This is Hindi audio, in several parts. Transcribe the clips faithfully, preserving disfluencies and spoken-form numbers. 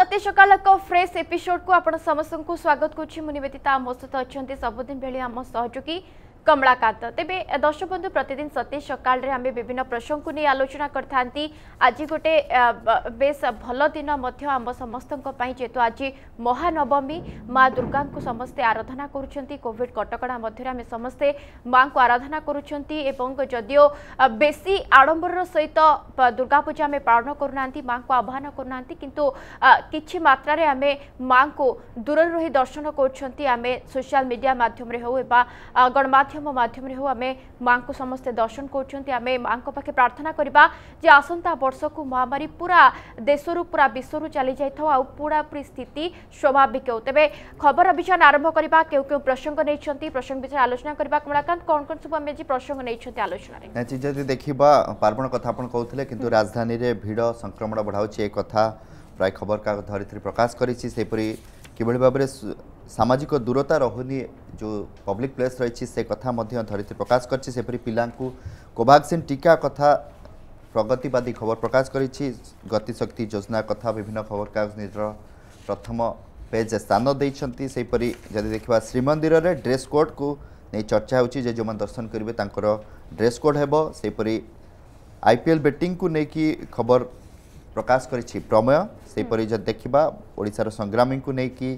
सत्य सकाल को फ्रेश एपिसोड को आपण समस्त को स्वागत करुच्ची मु निवेदिता मो सहित अच्छा सबुदिन बेले आम सहयोगी कमलाकांत तेबे दर्शक बंधु प्रतिदिन सत्य सकाल रे आमे विभिन्न प्रसंग को नहीं आलोचना करथांती आज गोटे बेस भल दिन मध्य आम समस्त जेहेतु आज महानवमी माँ दुर्गा को समस्ते आराधना करुछंती कोविड कटकड़ा मध्य आमे समस्ते माँ को आराधना करुछंती एवं जदियो बेसी आडंबर सहित दुर्गा पूजा आमे पालन करूना माँ को आह्वान करूना किंतु किछि मात्रा रे आमे माँ को दूर रही दर्शन करुछंती आमे सोशल मीडिया माध्यम रे हो एबा गणमाध्यम माध्यम रे हो आमे माँ को समस्ते दर्शन करुछंती आमे माँ को पाखे प्रार्थना करबा जे आसंता वर्ष को महामारी पूरा देशरु पूरा विश्वरु चली जाइथो आ पूरा पूरी स्थिति स्वाभाविक हो तेबे खबर अभियान आरंभ करबा केउ केउ प्रसंग नैछंती प्रसंग विषय आलोचना करबा कमलाकांत कोन कोन सब आमे जे प्रसंग नैछंती आलोचना रे नेछि जदि देखिबा पार्वण कथा आपण कहउथिले किंतु राजधानी रे भीड़ संक्रमण बढ़ाउछि ए कथा प्राय खबर का धरित्री प्रकाश करिछि सेपरि किबळी भाबरे सामाजिक दूरता रहुनी जो पब्लिक प्लेस रही से कथा मध्य धरित्री प्रकाश करछि सेपरि पिलांकु कोवैक्सीन टीका कथा प्रगतिवादी खबर प्रकाश करिछि गतिशक्ति योजना कथा विभिन्न खबर कागज निजर प्रथम पेज स्थान देइछंती सेपरि जदि देखिबा श्रीमंदिर रे ड्रेस कोड को नहीं चर्चा होछि जे जो मन दर्शन करिवे तांकर ड्रेस कोड हेबो सेपरि आईपीएल बैटिंग को नेकी खबर प्रकाश करिछि प्रमेय सेपरि जदि देखिबा ओडिसा रो संग्रामी को नेकी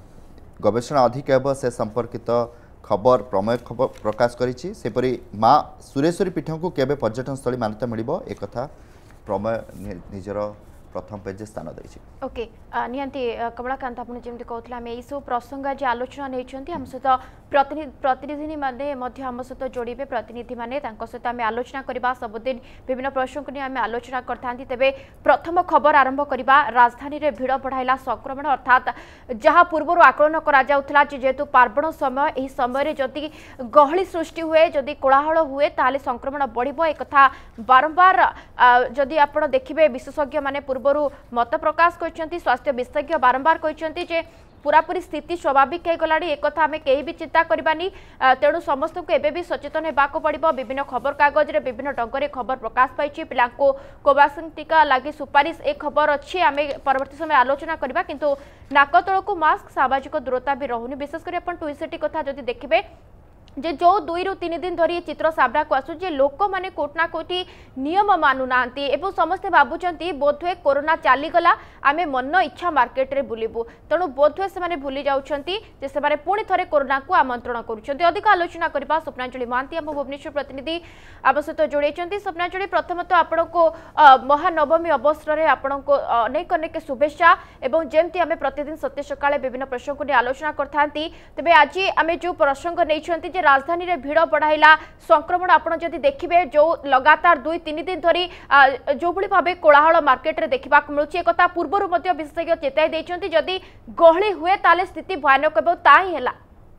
गवेषणा अधिक हेब से संपर्कित खबर प्रमेय खबर प्रकाश करिछि सेपरि माँ सुरेश्वरी पीठ को केबे पर्यटन स्थली मान्यता मिलिबो एक कथा प्रमेय निजर प्रथम पेज स्थान देछि ओके नियंती कमलाकांत आपण जेमति कहथला हम एई सब प्रसंग जे आलोचना नैछंती हम सहित प्रतिनिधि प्रतिनिधि माने मध्य हम सहित जोड़िबे प्रतिनिधि माने तांको सहित हम आलोचना करबा सबदिन विभिन्न प्रसंग नि हम आलोचना करथांती तेबे प्रथम खबर आरंभ करबा राजधानी रे भीड़ बढ़ाइला संक्रमण अर्थात जहां पूर्वरु आकलन करा जाउथला जेहेतु पार्वण समय एही समय रे जदि गहली सृष्टि हुए जदि कोलाहल हुए ताले संक्रमण बढ़िबो एक कथा बारंबार जदि आपण देखिबे विशेषज्ञ माने पूर्वरु मत प्रकाश करछंती स्वास्थ्य विशेषज्ञ बारंबार कहते जे पूरा पूरी स्थिति स्वाभाविक हो गलानी एक कथा आमे केही भी चिंता करबानी तेणु समस्त को एबे भी सचेतन हेबाको पड़िबो विभिन्न खबर कागज रे विभिन्न ढंग खबर प्रकाश पाइछि पिला को कोवैक्सीन टीका लागि सुपारिश एक खबर अछि आमे परवर्ती समय आलोचना करबा किंतु नाकतळ को मास्क सामाजिक दूरता भी रहुनी विशेष कर अपन ट्विसेटी कथा जदि देखिबे जे जो दुई रु तीन दिन धरी चित्र सामना को आसु जे लोक माने कोटना कोटी नियम मानु नांती एवं समस्ते भाबुचंती बोधवे कोरोना चाली गला आमे मन इच्छा मार्केट रे बुलिबु तणु बोधवे से माने भूली जाउछंती जे से माने पुणी थरे कोरोना को आमंत्रण करूछंती अधिक आलोचना करबा स्वप्नांजलि महांती हम भुवनेश्वर प्रतिनिधि आवश्यक जोड़ेछंती स्वप्नांजलि प्रथमतः आपण को महानवमी अवसर रे आपण को अनेक अनेक शुभेच्छा एवं जेमती आमे प्रतिदिन सत्य सकाळे विभिन्न प्रसंग को आलोचना करथांती तबे आज आमे जो प्रसंग नैछंती राजधानी रे भीड़ बढ़ाइला संक्रमण आपण जदि देखिबे जो लगातार दुई तीन दिन धरी जो भली भाबे कोलाहल मार्केट रे देखिबा मिलुछि एक कथा पूर्वरु मध्य विशेषज्ञ चेताई दैछंती जदि गहली हुए ताले स्थिति भयानक हेबो ताही हैला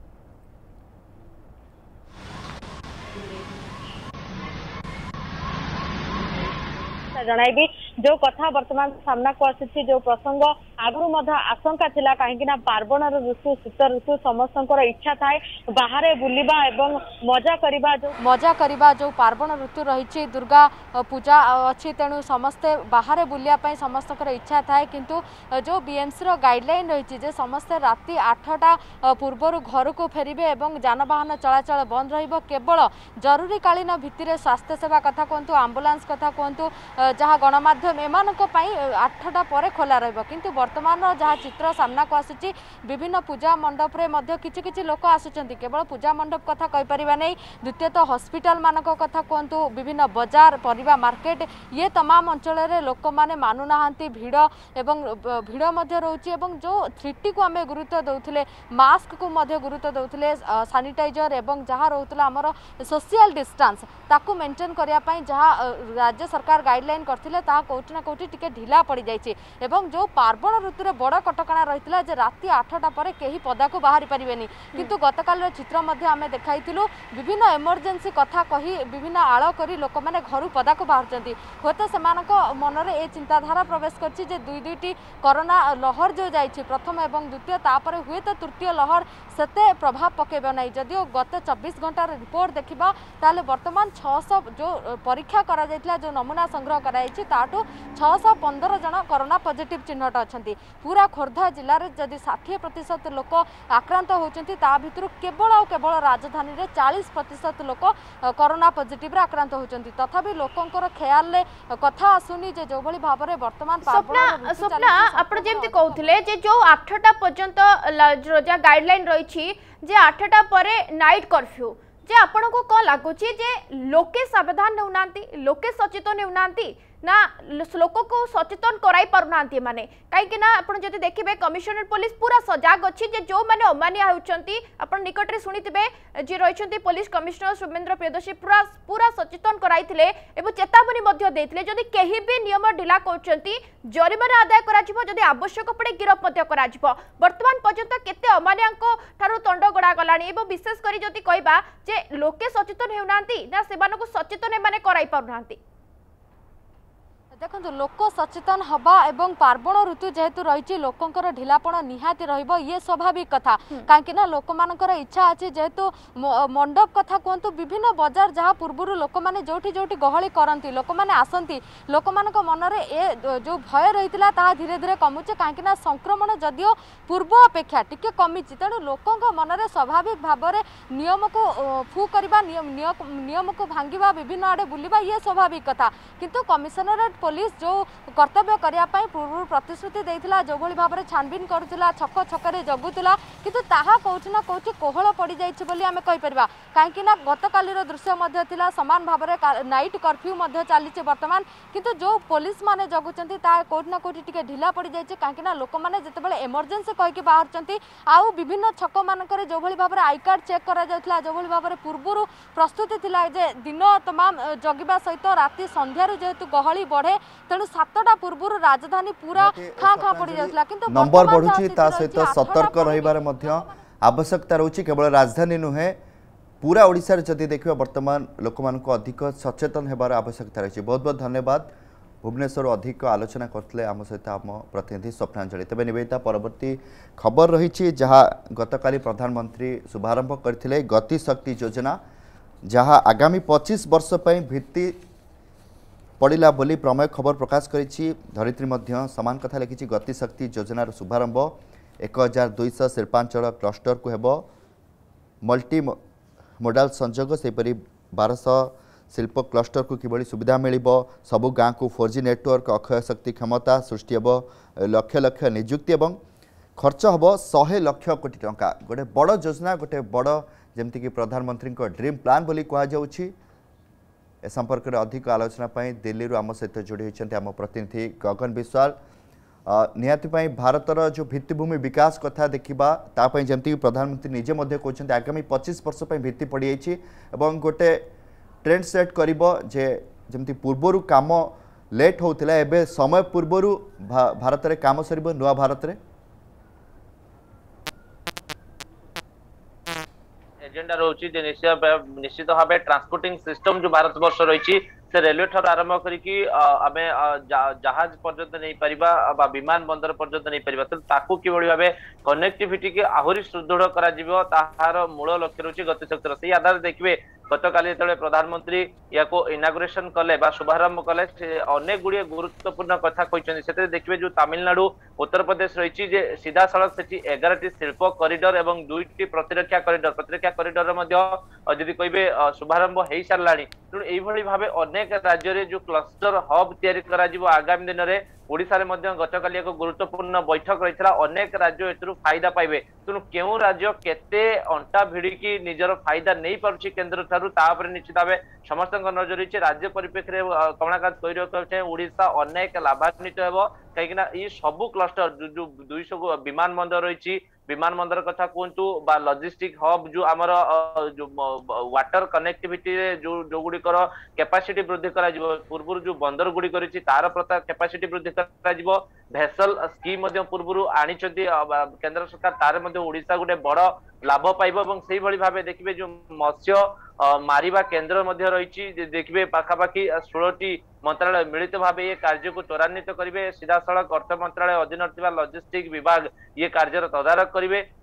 जणाइबी जो कथा वर्तमान सामना को आसी जो प्रसंग आगु मध्य आशंका थिला कहीं पार्वण ऋतु शीत ऋतु समस्त इच्छा थाए बाहर बुलवा एवं मजा करबा जो मजा करबा जो पार्वण ऋतु रही दुर्गा पूजा अच्छी तेणु समस्ते बाहर बुलिया समस्त इच्छा थाए किंतु जो बीएमसी रो गाइडलाइन रही समस्ते राति आठटा पूर्वर घर को फेरबे एवं जानवाहन चलाचल बंद रहिबो केवल जरूरीकालीन भित्तिरे स्वास्थ्य सेवा कथा कहतु आंबुलांस कथा कहतु जहाँ गणमाध्यम एमानक पई आठटा पर खोला रहिबो किंतु वर्तमान जहाँ चित्र सामना को आसुची विभिन्न पूजा मंडप रे मध्य किछि किछि लोक आसुचंती केवल पूजा मंडप कथा कहि परिबा नै द्वितीयत हॉस्पिटल मानक कथा कहतु विभिन्न बाजार परिबा मार्केट ये तमाम अंचल रे लोक माने मानु नाहंती भीड़ एवं भीड़ मध्य रहउची एवं जो थ्री टी को आमे गुरुत्व दउथिले मास्क को मध्य गुरुत्व दउथिले सैनिटाइजर एवं जहाँ रहउतला हमर सोशल डिस्टेंस ताकू मेंटेन करिया पई जहाँ राज्य सरकार गाइडलाइन करथिले ता कोठी ना कोठी टिके ढिला पड़ी जाइछि एवं जो पार्वण ऋतु रे बड़ कटकणा रहितला जे राति आठटा पर केही पदा को बाहरी परिबेनी किंतु गतकाल चित्र मध्ये आमे देखाइथिलु विभिन्न इमरजेंसी कथा कही विभिन्न आळ करी लोक माने घरु पदा को बाहरचंती होते सेमानक मनरे ए चिंताधारा प्रवेश करछि जे दुई दुईटी कोरोना लहर जो जाइछि प्रथम एवं द्वितीय तापर हुए तो तृतीय लहर सेते प्रभाव पकेबो नै जदियो गत चौबीस घंटा रिपोर्ट देखिबा ताले वर्तमान छह सौ जो परीक्षा करा जाइतला जो नमूना संग्रह करा जाइछि ताटो किंतु छःश पंदर जन कोरोना पॉजिटिव चिन्हट अच्छा पूरा खोर्धा जिले में जदि षाठी प्रतिशत लोक आक्रांत होती भितर केवल आ केवल राजधानी में चालीस प्रतिशत लोक कोरोना पॉजिटिव आक्रांत होती तथापि लोकंर ख्याल कथा आसुनी जे जो भाव में वर्तमान स्वप्ना आपण जेमती कहउथिले जे जो आठटा पर्यंत गाइडलाइन रही जे आठटा परे नाइट कर्फ्यू जे आपण को कौन लगुच जे लोके सावधान होउनांती लोके सचेतन होउनांती ना लोक को सचेतन कराई पारुना माने कहीं ना आप देखिए कमिशनरेट पुलिस पूरा सजाग अच्छी जे जो मैंने अमानिया होती आपण निकट में शुणिथे जी रही पुलिस कमिशनर शुभेन्द्र प्रियदर्शी पूरा पूरा सचेतन कराई चेतावनी देते जदि कहीं भी नियम ढिला कर जरिमाना आदाय कर आवश्यक पड़े गिरफ बर्तमान पर्यंत केते अमानिया तंड गड़ा गला विशेषकर जदि कहबा जे लोके सचेतन होना ना से सचेतन एमाने कराई पारुना देखो लोक सचेतन हवा एवं पार्वण ऋतु जेहेतु रही लोकंर ढिलापण निहाती रहिबो ये स्वाभाविक कथा कहीं लोक मानकर इच्छा अच्छी जेहेतु मंडप कथा कहतु विभिन्न बजार जहाँ पूर्व लोक मैंने जोठी जोठी गहली करती लोक मैंने आसती लोक मान मन में जो भय रही है धीरे धीरे कमुचे कहीं संक्रमण जदियो पूर्व अपेक्षा टिके कमी तेणु लोकों मन में स्वाभाविक भाव में नियम को फू करवा नियम को भांगा विभिन्न आड़े बुलवा ये स्वाभाविक कथा किंतु कमिशनरेट पुलिस जो कर्तव्य करने पूर्व प्रतिश्रुति देता जो भाव में छानबीन करुला छक छक जगुला किंतु ताहा कौन ना कौन कोहल पड़ जाए आम कहीपर कहीं गत कालीर दृश्य थिला समान भाव में नाइट कर्फ्यू चली बर्तमान किंतु जो पुलिस माने जगुंट कौटना कौटी टिके ढिला पड़ जाए कहीं लोक मैंने जिते एमरजेंसी कहीकि बाहर आउ विभिन्न छक मानक जो भाव में आई कार्ड चेक करा जो भाव में पूर्व प्रस्तुति थिला जे दिन तमाम जगिबा सहित राति संध्यार जेहेतु गहली बढ़े तेणु सातटा पूर्व राजधानी पूरा खाँ खाँ पड़ जाता किंतु नंबर बढ़ुची ता सहित सतर्क रहिबार मध्य आवश्यकता रहुची केवल राजधानी नुहे पूरा ओडिसा रे जदि देखिबा वर्तमान लोक मान को अधिक सचेतन हेबार आवश्यकता रही। बहुत बहुत धन्यवाद। भुवनेश्वर अधिक आलोचना करते आम सहित आम प्रतिनिधि स्वप्नांजलि। तेज निवेदिता परवर्ती खबर रही जहाँ गतकाली प्रधानमंत्री शुभारंभ करते गति शक्ति योजना जहाँ आगामी पच्चीस वर्ष पर भित्ति पड़ा बोली प्रमेय खबर प्रकाश करिछि। धरित्री मध्य समान कथा लिखी गति शक्ति योजनार शुभारंभ एक हजार दुईश शिल्पांचल क्लस्टर को हेब मल्टी मोडाल संजोग सेपरी बारश शिल्प क्लस्टर को किभली सुविधा मिलिबो सबु गाँ को फोर जी नेटवर्क अक्षय शक्ति क्षमता सृष्टि हेब लक्ष लक्ष नियुक्ति एवं खर्च हेब सौ लक्ष कोटी टंका गोटे बड़ योजना गोटे बड़ जमती कि प्रधानमंत्री ड्रीम प्लान बोली कह जाउछि। ए संपर्क में अधिक आलोचना दिल्ली आम सहित जोड़ी होती आम प्रतिनिधि गगन विश्वाल। निहाती भारतर जो भित्तिभूमि विकास कथा देखा तापाई जमती प्रधानमंत्री निजे कहते आगामी पच्चीस वर्ष पर भित्ति पड़ जाइए गोटे ट्रेंड सेट करिबो जे जमती पूर्वर काम लेट होता एबे समय पूर्वर भारत रे काम सरिबो नुआ भारत रे एजेंडा रोची जे निश्चित निश्चित भाव ट्रांसपोर्टिंग सिस्टम जो भारत वर्ष रही से रेलवे ठार आरंभ करिकी आमे जहाज पर्यंत नहीं परिबा विमान बंदर पर्यंत नहीं परिबा तो ताकू किभली भाबे कनेक्टिविटी के आहुरी सुदृढ़ करा जिवो ताहार मूल लक्ष्य रही गतिशक्तिर से आधार देखिए गतकाली जो प्रधानमंत्री या इनागुरेशन कले शुभारंभ कले अनेक गुड़िए गुरुत्वपूर्ण कथा कहते देखिए जो तमिलनाडु उत्तर प्रदेश रही सीधा सड़क से एगार शिल्प कॉरिडोर एवं दुईटी प्रतिरक्षा कॉरिडोर प्रतिरक्षा कॉरिडोर जदि कहे शुभारंभ हो सारा तेणु यही भाव अनेक राज्य में जो क्लस्टर हब तैयारी आगामी दिन में ओडिशा रे मध्य गतकाली एक गुरुत्वपूर्ण बैठक रही अनेक राज्य एथुरु फायदा पाइबे तेणु केउ राज्य केते अंटा भिड़िकी निजर फायदा नहीं पारुछि केंद्र ठारू तापर निश्चित भाव समस्त नजर रही राज्य परिप्रेक्षी कमलाकांत कही रखे ओडिशा अनेक लाभान्वित हेब कहीं सबू क्लस्टर जो दुईश विमान बंदर रही विमान बंदर कथा कहतु बा लॉजिस्टिक हब जो आमर जो वाटर कनेक्टिविटी जो जो गुड़िकर कैपेसिटी वृद्धि करा पूर्व जो बंदर गुड़िक रही तार प्रता कैपेसिटी वृद्धि करा भेसल स्कीम पूर्व आनी केंद्र सरकार तार ओडिशा गोटे बड़ लाभ पाइब से भाव देखिए जो मत्स्य मारिबा केंद्र रही देखिए पाखापाखि षोलटी मंत्रालय मिलित भाव ये कार्य को त्वरान्वित करेंगे सीधा सड़क अर्थ मंत्रालय अधीन लॉजिस्टिक विभाग ये कार्य तदारख करेंगे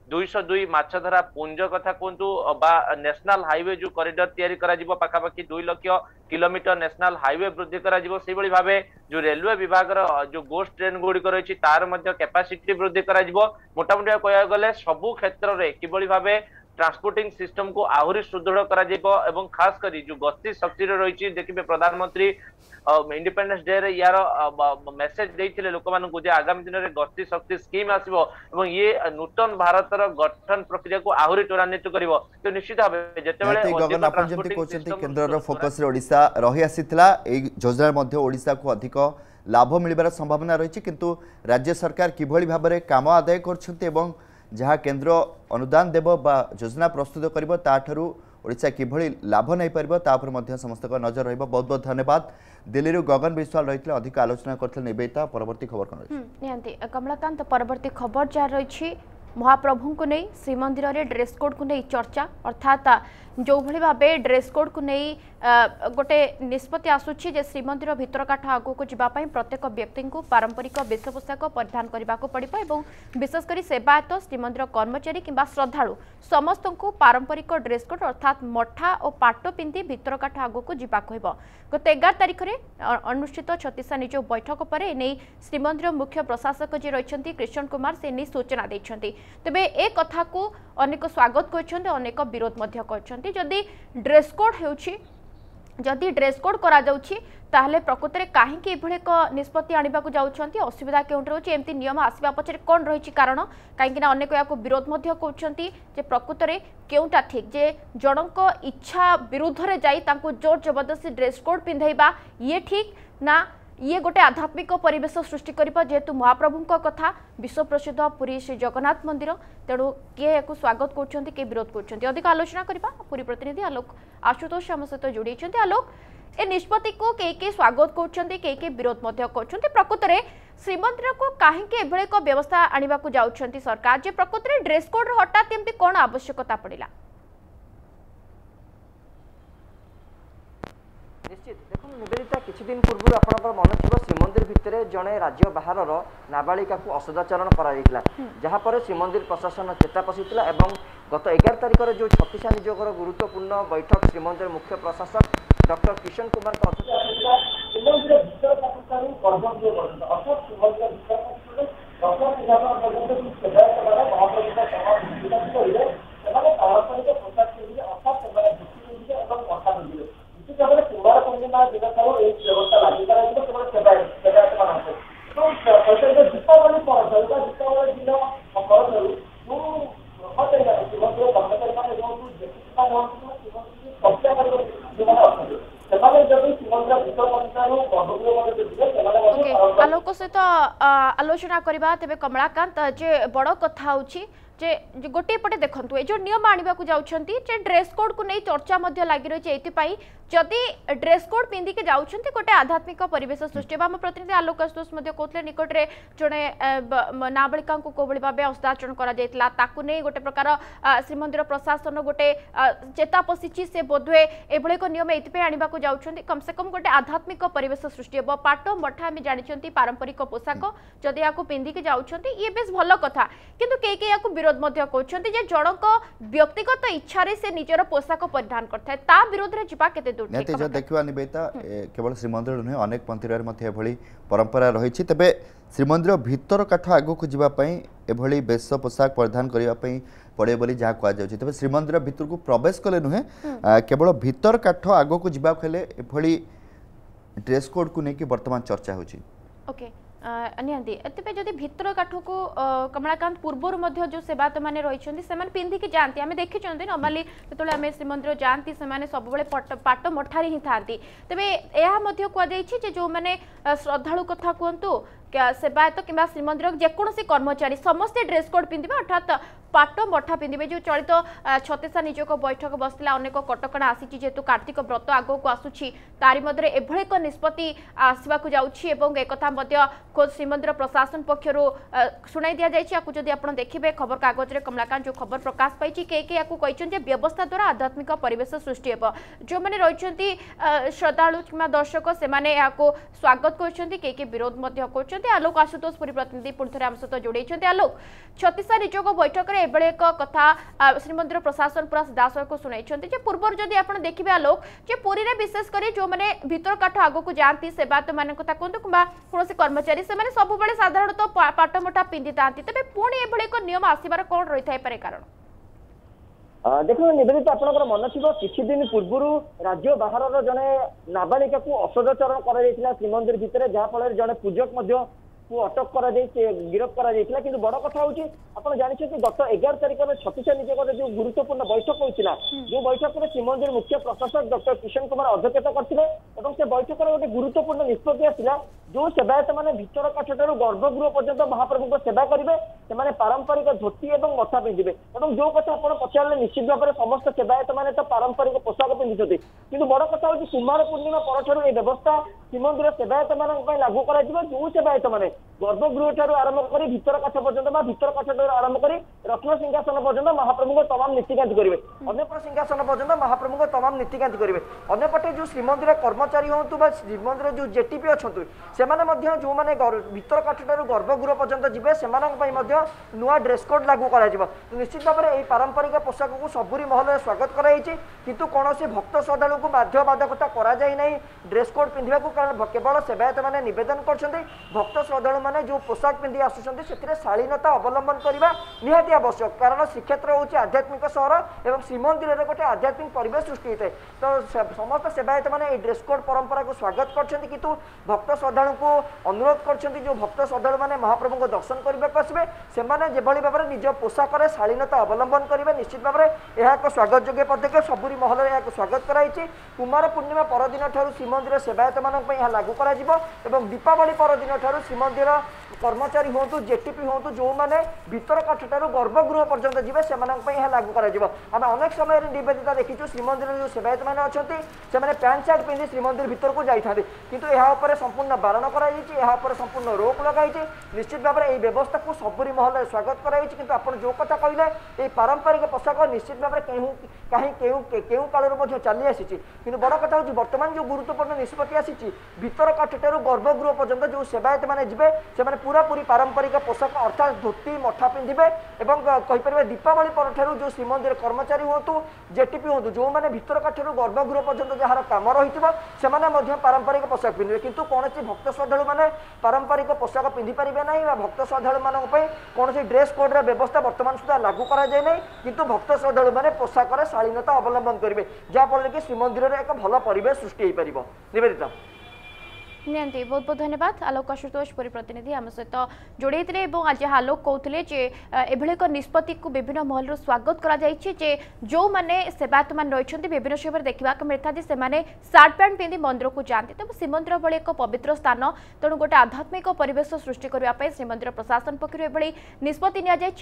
दुईश दुई माछधरा पुंज कथा कहतु बा नेशनल हाईवे जो कॉरिडोर तैयारी करा जिवो पाखापाखि दुई लक्ष किलोमीटर नेशनल हाईवे वृद्धि करा जिवो से बड़ी भाबे जो रेलवे विभाग जो गोस्ट ट्रेन गुडी रही तार मध्य कैपेसिटी वृद्धि करा जिवो मोटामोटी कहया गले सबु क्षेत्र रे किबळी भाबे ट्रांसपोर्टिंग सिस्टम को आहुरी सुदृढ़ करा जिवो एवं खास करी जो गस्ती शक्ति रही देखिए प्रधानमंत्री इंडिपेंडेंस डे रे यार मेसेज देइथिले लोक मानकु जे आगामी दिन रे गस्ती शक्ति स्कीम आसीबो एवं ये नूतन भारतर गठन प्रक्रिया को आहुरी त्वरान्वित करिवो तो निश्चित भाबे जेतेबेले गगन आपण जेंति कहउछन्ती केंद्रर फोकस रे ओडिसा रही आसीतला ए योजना मध्ये ओडिसा को अधिक लाभ मिलबार संभावना रही किंतु राज्य सरकार किभली भाबरे काम आदाय करछन्ती एवं जहाँ केंद्र अनुदान देव बा योजना प्रस्तुत करिवो ताठरू ओडिसा किभली लाभ नहीं पारिबो तापर मध्य समस्त को नजर रहिबो। बहुत बहुत धन्यवाद। दिल्ली रू गगन विश्वाल रही अधिक आलोचना करथिले निवेदिता। परवर्ती खबर कोन रही नियंती कमलाकांत परवर्ती खबर जा रही महाप्रभु को नहीं श्रीमंदिर रे ड्रेस कोड को नहीं चर्चा अर्थात जो भली भाबे ड्रेस कोड को नहीं गोटे निष्पत्ति आसुछि जे श्रीमंदिर भितर काठ आगो को जिबा पई प्रत्येक व्यक्ति को पारंपरिक वेशपोषाक परिधान करने को पड़िबो एवं विशेषकर सेवायत श्रीमंदिर कर्मचारी किंबा श्रद्धालु समस्त को पारंपरिक ड्रेस कोड अर्थात मठा और पाट पिंधि भितर काठ आगो को जिबा कहबो। गत एगार तारिख रे अनुष्ठित छत्तीस निज बैठक पर एने श्रीमंदिर मुख्य प्रशासक जे रहिसंती कृष्ण कुमार से नहीं सूचना दैछंती। तबे ए कथा को अनेक स्वागत करछंती अनेक विरोध मध्य करछंती। जदि ड्रेस कोड हेउछि जदि ड्रेस कोड करा जाउछि ताहले प्रकृत रे काहे कि एभळे एक निष्पत्ति आनिबा को जाउछंती असुविधा केउंठ रहउछि एमती नियम आसीबा पछरे कोन रहिछि कारण काहेकि ना अनेक याको विरोध मध्य करछंती जे प्रकृत रे केउंटा ठीक जे जनक इच्छा विरुद्ध रे जाई तांको जोर जबरदस्ती ड्रेस कोड पिंधैबा ये ठीक ना ये गोटे आध्यात्मिक परिवेश सृष्टि करिबा जेतु महाप्रभु कथा विश्व प्रसिद्ध पुरी श्री जगन्नाथ मंदिर तेणु किए या स्वागत करछंती के विरोध करछंती अधिक आलोचना करबा पुरी प्रतिनिधि आलोक आशुतोष आम सहित जोड़ी आलोक ए निष्पत्ति को के के स्वागत करछंती के के विरोध मध्य करछंती प्रकृत रे श्रीमंदिर को काहे के एभळे एक व्यवस्था आनिबा को जाउछंती सरकार जे प्रकृत रे ड्रेस कोड रे हटात एमती कोन आवश्यकता पड़िला निश्चित देखो निवेदिता किछि दिन पूर्व आपनकर मन थिबो श्रीमंदिर भितरे जणे राज्य बाहर नाबालिका को असदाचरण करा जायतिला जहाँ पर श्रीमंदिर प्रशासन चेता पसितला एवं गत एगार तारिख रे जो छत्तीस नियोगर गुरुत्वपूर्ण बैठक श्रीमंदिर मुख्य प्रशासक डॉक्टर किशन कुमार का श्रीमंदिर भितर पाकिस्तानी कर्म जो अर्थात श्रीमंदिर भितर डॉक्टर विभाग सेवायत द्वारा महाप्रभु का समान विकास करिले एमाने पारंपरिक पोशाक पिंधि अर्थात सेवायत धोती पिंधि एवं मठा पिंधि इसी भाବରେ कुमार पूर्णिमा दिन ठाରୁ ଏହି ବ୍ୟବସ୍ଥା ଲାଗୁ କରାଯିବ କେବଳ ସେବାୟତ ସେବାୟତ ମାନଙ୍କୁ ତ ପ୍ରତ୍ୟେକ ଦୀପାବଳି ପର୍ବ ବା ଦୀପାବଳି ଦିନ ପରଠାରୁ ମୁଁ ହଟେଇବା ଶ୍ରୀମନ୍ଦିର କର୍ମଚାରୀମାନେ ଯେଉଁଠୁ ଯେତିକି ହୁଅନ୍ତୁ ଶ୍ରୀମନ୍ଦିର କବ୍ଜା କରିବା ଯେଉଁମାନେ ଅଛନ୍ତି ସେମାନେ ଯଦି ଶ୍ରୀମନ୍ଦିର ଭିତର ପର୍ଯ୍ୟନ୍ତରୁ ବନ୍ଧୁକ ମଧ୍ୟ ଯିବେ ସେମାନେ ଆଲୋକ ସହିତ ଆଲୋଚନା କରିବା ତେବେ କମଳାକାନ୍ତ ଯେ ବଡ଼ କଥା ହେଉଛି जे गोटे पटे देखंतु ए जो नियम आनिबा को जाउछंती जे ड्रेस कोड को नै चर्चा मध्य लागि रही एति पई जदि ड्रेस कोड पिंधि के जाउछंती गोटे आध्यात्मिक परिवेश सृष्टि हम प्रतिनिधि आलोक आशुतोष मध्य कहतले निकट रे जणे नाबालिका को कोबळी भाबे हस्ताचरण करा जायतला ताकू नै गोटे प्रकार श्रीमंदिर प्रशासन गोटे चेता पसिछि से बोधवे एभळे को नियम एति पई आनिबा को जाउछंती कम से कम गोटे आध्यात्मिक परिवेश सृष्टि हेबो पाटो मठा हम जानिछंती पारंपरिक पोशाक जदि याको पिंधि के जाउछंती ये बेस भलो कथा किंतु के के याको विरोध मध्य कहउछंती जे जनक व्यक्तिगत इच्छा रे से निजर पोशाक परिधान करथाय ता विरोध रे जिबा केते दूर नेते जो देखिवा निवेदिता केवल श्रीमंदिर नुहे अनेक मंदिर मध्ये एभली परंपरा रही तबे श्रीमंदिर भितर काठ आगो को जीवा पई एभली वेश पोशाक परिधान करिवा पई पड़े बोली जहाँ कह जाउछि तबे श्रीमंदिर भितर को प्रवेश कले नुहे केवल भितर काठ आगो को जीवा खेले एभली ड्रेस कोड को नेकी वर्तमान चर्चा होछि ओके निहांती एते जदि भितर काठ को कमलाकांत पूर्वर मध्य जो सेवायत माने रहिछन्ती सेमान पिंधि के जानती आमे देखिछन्ती नॉर्मली जेतले आमे श्रीमंदिर जानती सेमाने सब बेले पाट मठारी ही थांती तबे एहा मध्य कह जाइछि जे जो माने श्रद्धालु कथा कहंतु सेवायत किंबा श्रीमंदिर जेकोसी कर्मचारी समस्ते ड्रेस कोड पिंधिबे अर्थात पाट मठा पिंधिबे जो चलित छत्तीस नियोग बैठक बसला अनेक कटकणा आसी जेतु कार्तिक व्रत आगो को आसुछि तारि मध्य एभळे एक निष्पत्ति आसवा को जाउछि एवं एकथा मध्य खोज श्रीमंदिर प्रशासन पक्षरु सुनाई दिया जाइछि आकु जदि आपण देखिबे खबर कागज रे कमलाकांत जो खबर प्रकाश पाइछि के के आकु कहिछन जे व्यवस्था द्वारा आध्यात्मिक परिवेश सृष्टि हेबो जो माने रहिछन्ती श्रद्धालु किंबा दर्शक से माने आकु स्वागत करछन्ती के के विरोध मध्य करछन्ती होती आलोक आशुतोष पुरी प्रतिनिधि पुणी थे आम सहित जोड़ी आलोक छत्तीसा निजोग बैठक में एभले एक कथा श्रीमंदिर प्रशासन पूरा सीधासल को शुणाई पूर्व जदि आप देखिए आलोक जे पुरी रे विशेषकर जो मैंने भीतर काठ आग को जाती सेवायत मान कथा कहतु कि कौन कर्मचारी से सब साधारणतः पाटमोटा पिंधि था तेज पुणी एभले एक नियम आसबार कौन रही था कारण देखो निवेदित आपंकर मन थी किसी दिन पूर्व राज्य बाहर जड़े नाबालिका को असदाचरण कर श्रीमंदिर भितर जहाँफल जड़े पूजक को अटक कर गिरफ कर बड़ कथा हूँ आप जानते गत एगार तारिख में छत्तीस निजोग जो गुरुत्वपूर्ण बैठक होता जो बैठक में श्रीमंदिर मुख्य प्रशासक डॉक्टर किशन कुमार अध्यक्षता करते से बैठक में गोटे गुरुत्वपूर्ण निष्पत्ति आसला जो सेवायत मैंने भीतर काठ ठार गर्भगृह पर्यंत महाप्रभु सेवा करेंगे से पारंपरिक धोती और मथा पिंधे और जो कथा आप पचारे निश्चित भाव में समस्त सेवायत मैंने तो पारंपरिक पोशाक पिंधुंट कि बड़ कथा हूँ कुमार पूर्णिमा पर यह व्यवस्था श्रीमंदिर सेवायत मान लागू कर जो सेवायत मैंने गर्भगृह ठार आरंभ कर भीतर काठ पर्यंत भीतर काठ ठार आरंभ कर रत्न सिंहासन पर्यंत महाप्रभु तमाम नीतिकांति करेंगे अन्यपट सिंहासन पर्यंत महाप्रभु तमाम नीतिकांति करेंगे अन्यपटे जो श्रीमंदिर कर्मचारी हूँ श्रीमंदिर जो जेटीपी अच्छा से जो मैंने भीतर काठ ठार गर्भगृह पर्यंत जी से नुआ ड्रेस कोड लागू कर निश्चित भाव में पारंपरिक पोशाक को सबुरी महल स्वागत किंतु कौन भक्त श्रद्धा को बाध्य बाधकता कराई ड्रेस कोड पिंधा कारण केवल सेवायत मैंने नवेदन कर भक्त श्रद्धा मैंने जो पोशाक पिंधि आसुँच से शालीनता अवलंबन करने निहाती आवश्यक कारण श्रीक्षेत्र हूँ आध्यात्मिक सहर और श्रीमंदिर में गोटे आध्यात्मिक परिवेश सृष्टि होता है तो समस्त सेवायत मैंने ड्रेस कोड परंपरा को स्वागत कर भक्त श्रद्धा को अनुरोध कर जो भक्त श्रद्धा मैंने महाप्रभु को दर्शन करने आसवे से भाव में निज पोशाक शालीनता अवलंबन करेंगे निश्चित भाव में यह एक स्वागत योग्य पदक्षेप सबुरी महल में स्वागत कराई कुमार पूर्णिमा परदिन ठार श्रीमंदिर सेवायत मान लागू कर दीपावली परदिन ठार श्रीमंदिर कर्मचारी हूँ जेटीपी हूँ जो मैंने भीतर काठ ठार गर्भगृह पर्यंत जी से लागू कर अनेक समय निवेदिता देखीचु श्रीमंदिर जो सेवायत मैंने अच्छा से पैंट सार्ट पिंधि श्रीमंदिर भीतर को जाते किंतु यह संपूर्ण बारण कर संपूर्ण रोक लगाई निश्चित भाव में व्यवस्था को सबुरी महल स्वागत कराई किंतु आप जो कथा कहले ये पारंपरिक पोशाक निश्चित भाव में कहीं केउ काल चली आसी कि बड़ कथा हूँ बर्तमान जो गुरुत्वपूर्ण निष्पत्ति आसी भीतर काठ ठार गर्भगृह पर्यंत जो सेवायत मैंने जी से पूरा पूरी पारंपरिक पोशाक अर्थात धोती मठा पिंधे और दीपावली पर ठार जो श्रीमंदिर कर्मचारी हूँ जेटीपी हूँ जो मैंने भीतर काठ ठार गर्भगृह पर्यंत जार कम रही से पारंपरिक पोशाक पिंधे किंतु कौन भक्त श्रद्धा मैंने पारंपरिक पोशाक पिंधि पारे ना भक्त श्रद्धा मान कौन ड्रेस कोड व्यवस्था बर्तमान सुधा लागू कराए ना किंतु भक्त श्रद्धा मैंने पोशाक शालीनता अवलंबन करेंगे जहाँफल कि श्रीमंदिर में एक भल परिवेश सृष्टि हो पार निवेदिता नियंती बहुत बहुत धन्यवाद आलोक आशुतोष पुरी प्रतिनिधि आम सहित जोड़े आज आलोक कहते एभली एक निष्पत्ति को विभिन्न महल स्वागत कर जो मैंने सेवायत मान रही विभिन्न समय देखा मिलता है से सार्ट पैंट पिंधि मंदिर को जाती तेज श्रीमंदिर भली एक पवित्र स्थान तेणु गोटे आध्यात्मिक परिवेश सृष्टि करने श्रीमंदिर प्रशासन पक्ष एभली निष्पत्ति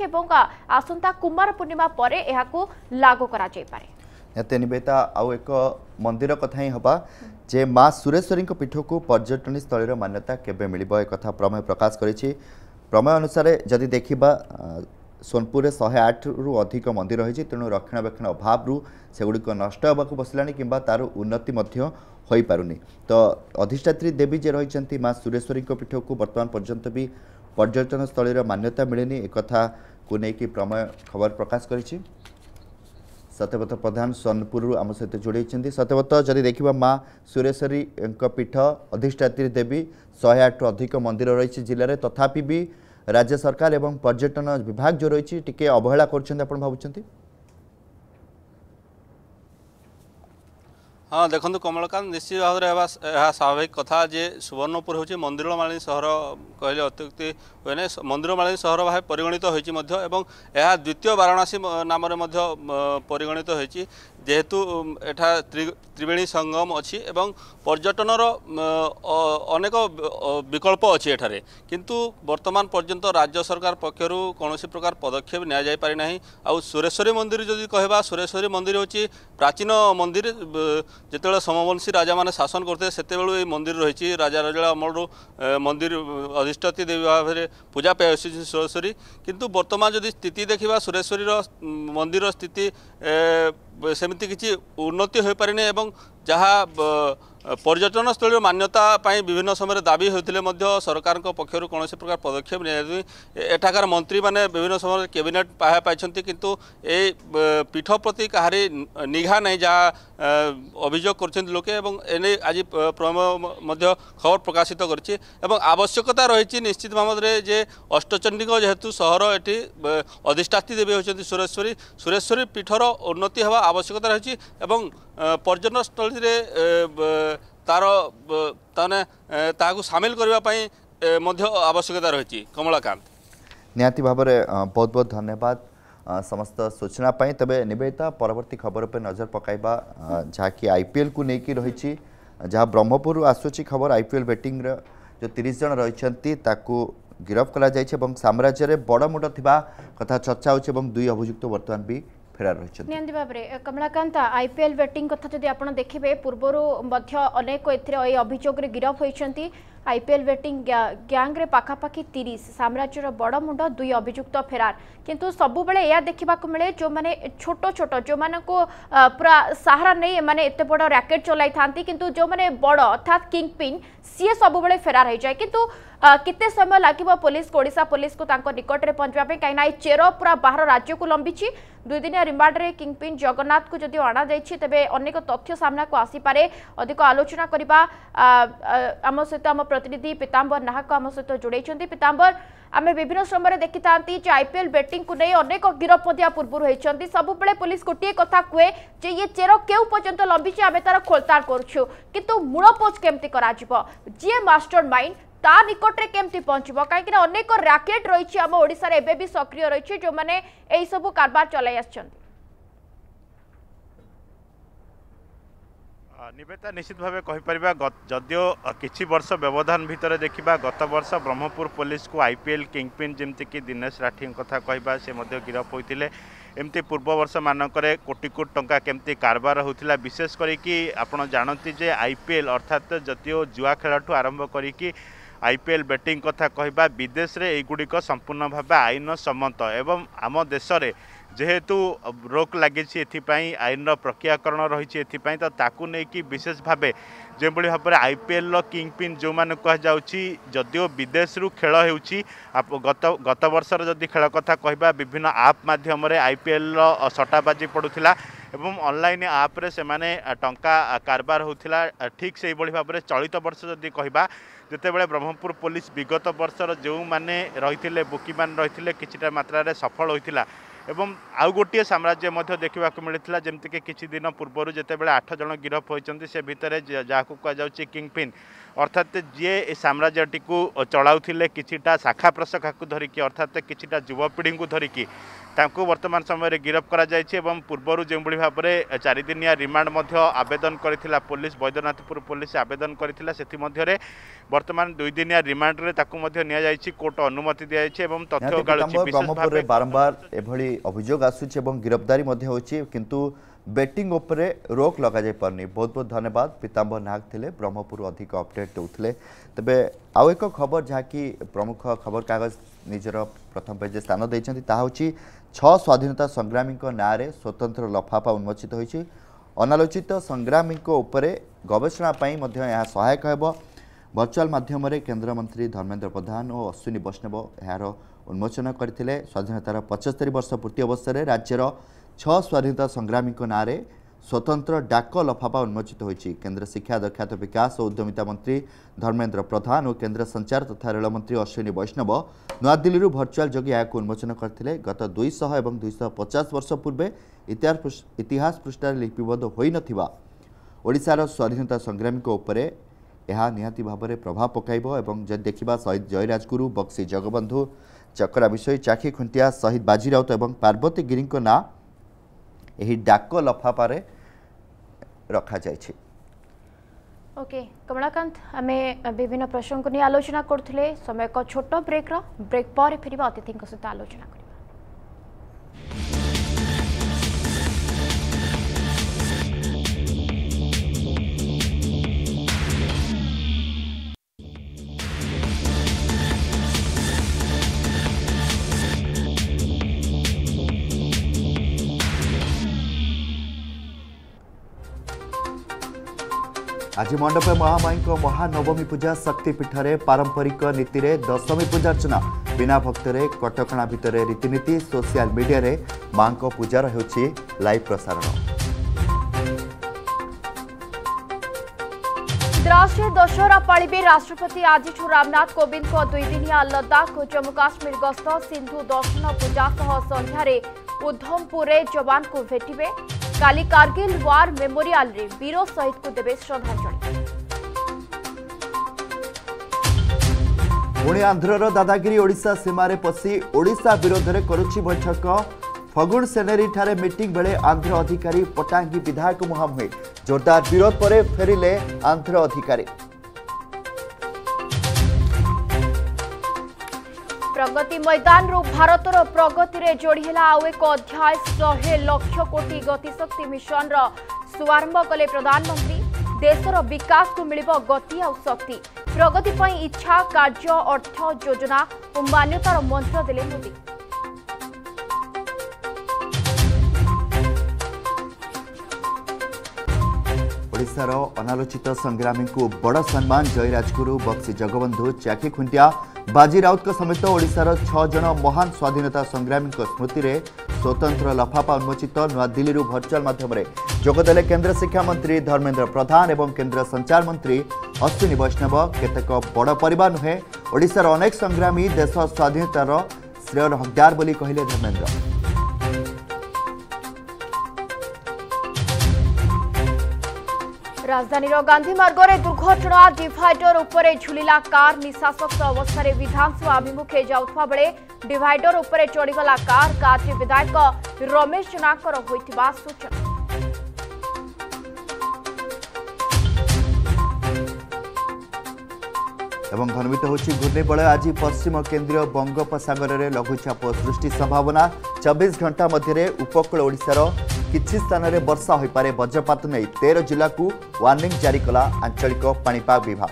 आसंता कुमार पूर्णिमा पर यह लागू कर निवेदिता आउ एक मंदिर कथा ही हवा जे माँ सुरेश्वरी पीठ को पर्यटन स्थल मान्यता केबे मिलिबो एक कथा प्रमेय प्रकाश करिछि प्रमेय अनुसार जदि देखिबा सोनपुर शहे आठ रु अधिक मंदिर रही तेणु रक्षणाबेक्षण अभाव सेगुड़िक नष्ट होगा बसलानी किंबा तार उन्नति मध्य हो पारुनी तो अधिष्ठात्री देवी जे रही माँ सुरेश्वरी पीठ को वर्तमान पर्यंत भी पर्यटन स्थल मान्यता मिलेनी एक कथा को लेकिन प्रमेय खबर प्रकाश करिछि सत्यव्रत प्रधान सोनपुर आम सहित जोड़ी सत्यव्रत जदि देखा माँ सुरेश्वरी पीठ अधिष्ठात्री देवी शहे आठ रु अधिक मंदिर रही जिले में तथापि भी राज्य सरकार एवं पर्यटन विभाग जो रही टी अवहेला कर भावुं हाँ देखो कमलकांत निश्चित भाव में यह स्वाभाविक कथा जे सुवर्णपुर हूँ मंदिरमालिनी सहर कहले अत्युक्ति हुए मंदिरमालिनी सहर भाव परिगणित होती द्वितीय वाराणसी नाम परिगणित होती जेहेतु एठा त्रिवेणी संगम अच्छी एवं पर्यटनर अनेक विकल्प अच्छी एठारे किंतु वर्तमान पर्यंत राज्य सरकार पक्षर कौन प्रकार पदक्षेप नि जाई पारि नाही। आउ सुरेश्वरी मंदिर जदि कहबा सुरेश्वरी मंदिर होची प्राचीन मंदिर जिते समवंशी राजा माने शासन करते सेते बेलू ये मंदिर रही राजा राजा अमलू मंदिर अधिष्ठात्री देवी भाव में पूजा पाई सुरेश्वरी किंतु वर्तमान जदि स्थिति देखा सुरेश्वरी मंदिर स्थिति सेमती किसी उन्नति हो पारिनी एवं जहाँ पर्यटन स्थल मान्यता विभिन्न समय दाबी होते सरकार पक्षर कौन प्रकार पदक्षेप नि एठाकार मंत्री मैंने विभिन्न समय कैबिनेट पाई किंतु ए पीठ प्रति कहारी निघा नहीं जहाँ अभियोग कर लोके एने आज खबर प्रकाशित करछि आवश्यकता रही निश्चित भाव में जे अष्टचंडी जेहेतु सहर एटी अधिष्ठात्री देवी होती सुरेश्वरी सुरेश्वरी पीठर उन्नति हवा आवश्यकता रही पर्यटन स्थल तार ताने ताकू सामिल करने आवश्यकता रही कमलाकांत निहाती भाव में बहुत बहुत धन्यवाद समस्त सूचना पाई तबे निवेदिता परवर्ती खबर पर नजर पकाइबा जहाँकि आईपीएल को लेकिन रही जहाँ ब्रह्मपुर आसूची खबर आईपीएल बैटिंग जो तीस जन रही गिरफ करा साम्राज्य में बड़ मुंड थिबा कथा चर्चा होछि दुई अभियुक्त वर्तमान भी फेरार रही नियंती भाव में कमलाकांत आईपीएल बैटिंग कथा जदि आपण देखिबे पूर्वरु मध्य अनेक एथिरे अभियोग रे गिरफ होइछंती आईपीएल बैटिंग गैंग रे पाखापाखि तीस साम्राज्यर बड़ मुंड दुई अभियुक्त फेरार किंतु सबु बेले या देखा मिले जो माने छोट छोट जो माने को पूरा सहारा नहीं माने एते बड़ रैकेट चलाई थांती किंतु जो माने बड़ अर्थात किंग पिन सी सबु बेले फेरार हो जाए किंतु केते समय लागिबो पुलिस को ओडिशा पुलिस को तांको निकट रे पहुंचबा पे काइना ए चेर पूरा बाहर राज्य को लंबीची दुई दिन रिमांड रे किंग पिन जगन्नाथ को जदि अणा जाइछि तबे अनेक तथ्य सामना को आसी पारे अधिक आलोचना करबा आम सहित आम प्रतिनिधि पीतांबर नाहक आम सहित जोड़े पीतांबर आम विभिन्न समय देखी था आईपीएल बैटिंग को नहीं अनेक गिरफ पूर्व होती सब बेले पुलिस गोटे कथा कहे जे ये चेर केउ पर्यंत लंबी आम तार खोलताड़ करूँ किंतु मूल पोच केमती करा जी मास्टर माइंड ता निकट रे केमती पहुंचबो कहीं अनेक रैकेट रही आम ओडिशा रे एबे भी सक्रिय रही जो मैंने यही सब कारबार चलाई आछंती निवेदिता निश्चित भाव कहीपर जदियो किछि वर्ष व्यवधान भितर देखा गत वर्ष ब्रह्मपुर पुलिस को आईपीएल किंगपिन जमती दिनेश राठी कथा कहवा से गिरफ होते एमती पूर्व वर्ष मानक कोटी कोटी टंका केमती कारबार होता विशेष करी आपण जानती जे आईपीएल अर्थात जदियो जुआ खेल ठू आरंभ करी आईपीएल बैटिंग कथा कहवा विदेश रे एगुड़िक संपूर्ण भाव आईन सम्मत एवं आम देश में जेहेतु रोक लगी आईन प्रक्रियाकरण रही तो ताकू नहीं विशेष भाव जो भाव में आईपीएल किंगपिन जो मैंने कहुच्छी जदियो विदेश रु खेल हो गत गत वर्षर जदि खेल कथा कहवा विभिन्न आप माध्यम आईपीएल सट्टाबाजी पड़ूला एवं ऑनलाइन आप रे से माने टंका कारबार होता ठीक से भाव में चलित वर्ष जदि कहवा जितेबाला ब्रह्मपुर पुलिस विगत वर्षर जो मैंने रही बुकी मान रही किछिटा मात्रा सफल होता एवं आउ गोटे साम्राज्य देखा मिलता जमती किछि दिन पूर्व जितेबाला आठ जन गिरफ होती से भितर जहाँ कहुच्छे किंगपिन अर्थात जी साम्राज्यटी को चलाउथिले किछिटा शाखा प्रशाखा को धरिकी अर्थात किछिटा युवपीढ़ी को धरिकी तांको वर्तमान समय गिरफ करा जायछि एवं पूर्वर जो भाव में चारिदिनिया रिमांड आवेदन करथिला पुलिस बैद्यनाथपुर पुलिस आवेदन करथिला सेथि मध्यरे वर्तमान दुई दिनिया रिमांड रे ताकू मध्य निया जायछि कोर्ट अनुमति दिया जायछि एवं तथ्य गाळुछि विशेष भाव बारंबार एभली अभियोग आसुछि एवं गिरफ्तारी मध्य होछि किंतु बैटिंग उपरे रोक लगा जाय परनी बहुत बहुत धन्यवाद पीतांबर नाग थिले ब्रह्मपुर अधिक अपडेट देउथिले तबे आउ एक खबर जहाँ कि प्रमुख खबर कागज निजर प्रथम पेज स्थान देइछन्ति ता होछि छह स्वाधीनता संग्रामी नाँ रे स्वतंत्र लफाफा उन्मोचित होइछि अनालोचित संग्रामी उपरे गवेषणा पई मध्य यह सहायक हेबो वर्चुअल माध्यम केन्द्रमंत्री धर्मेन्द्र प्रधान और अश्विनी वैष्णव यार उन्मोचन करथिले स्वाधीनतार पचहत्तर वर्ष पूर्ति अवसर में राज्यर छह स्वाधीनता संग्रामी नाँ रे स्वतंत्र डाक लफाफा उन्मोचित होइछि केन्द्र शिक्षा दक्षता विकास और उद्यमिता मंत्री धर्मेन्द्र प्रधान और केन्द्र संचार तथा रेल मंत्री अश्विनी वैष्णव नूआदिल्ली भर्चुआल जोगे यहाँ उन्मोचन करथिले गत दुईश और दुईश पचास वर्ष पूर्वे इतिहास पृष्ठ लिपिबद्ध होई नथिबा ओडिशार स्वाधीनता संग्रामी उपरे यह निहाती भाव में प्रभाव पकाइबो एवं जब देखा शहीद जयराजगुरु बक्सी जगबंधु चक्रा विषय चाखी खुंटिया शहीद बाजी राउत और पार्वती गिरी ना यही डाक लफाफारे रखा जायछि। ओके कमलाकांत आम विभिन्न प्रसंग को नहीं आलोचना करथिले समय एक छोट ब्रेक ब्रेक पर फिर अतिथि सहित आलोचना कर आज मंडपे महामाई महानवमी पूजा शक्तिपीठरे पारंपरिक नीति रे दशमी पूजार्चना बिना भक्तरे कटकणा भितर रीतिनीति सोशल मीडिया रे मां को पूजार होछि लाइव प्रसारण। राष्ट्रीय दशहरा पालिबे राष्ट्रपति आज रामनाथ कोविंद को दुई दिनिया लद्दाख और जम्मू काश्मीर गस्त सिंधु दर्शन पूजा सह संध्यारे उधमपुर जवान को भेटिबे। काली कारगिल वार मेमोरियल रे वीर शहीद को देवे श्रद्धांजलि। पुणी आंध्रर दादागिरी ओडिशा सीमारे पशि ओडिशा विरोध में करुछि बैठक। फगुण सेनेरी ठारे मीटिंग बेले आंध्र अधिकारी पटांगी विधायक मुहांमुही जोरदार विरोध पर फेरिले आंध्र अधिकारी। प्रगति मैदान रू भारतर प्रगति रे जोड़ीला आउ एक अध्याय शहे लक्ष कोटी गतिशक्ति मिशन रो शुभारंभ कले प्रधानमंत्री। देशर विकास को मिलिबो गति और शक्ति। प्रगति पई इच्छा कार्य अर्थ योजना और मान्यतार मंत्र देले मोदी। ओडिशार अनालोचित संग्रामी को बड़ सम्मान जयराजगुरु बक्सी जगबंधु चाकी खुंटिया बाजी राउत समेत ओडिशार छह जन महान स्वाधीनता संग्रामी स्मृति रे स्वतंत्र लफाफा उन्मोचित नूआदिल्ली भर्चुआल माध्यम जोगदेले केंद्र शिक्षा मंत्री धर्मेंद्र प्रधान एवं केंद्र संचार मंत्री अश्विनी वैष्णव। केतेक बड़ परिवार नुहे ओडिशार अनेक संग्रामी देश स्वाधीनतार श्रेयर हकदार बोली कहिले धर्मेंद्र। राजधानी गांधी मार्ग में दुर्घटना डिवाइडर उपरे झुलिला कार निशाशक्त अवस्था विधानसभा अभिमुखे जाउथवा बेले डिवाइडर उपरे चढ़ीगला कार कार विधायक रमेश जनाकर होइथिबा सूचना। एवं घनमित होछि घूर्णिबलय आज पश्चिम केंद्रीय बंगोपसागर में लघुचाप सृष्टि संभावना। चौबीस घंटा मध्य उपकूल ओडिशार किछि स्थान में वर्षा हो पारे वज्रपात नहीं तेरह जिला को वार्निंग जारी कला आंचलिक पाणीपाग विभाग।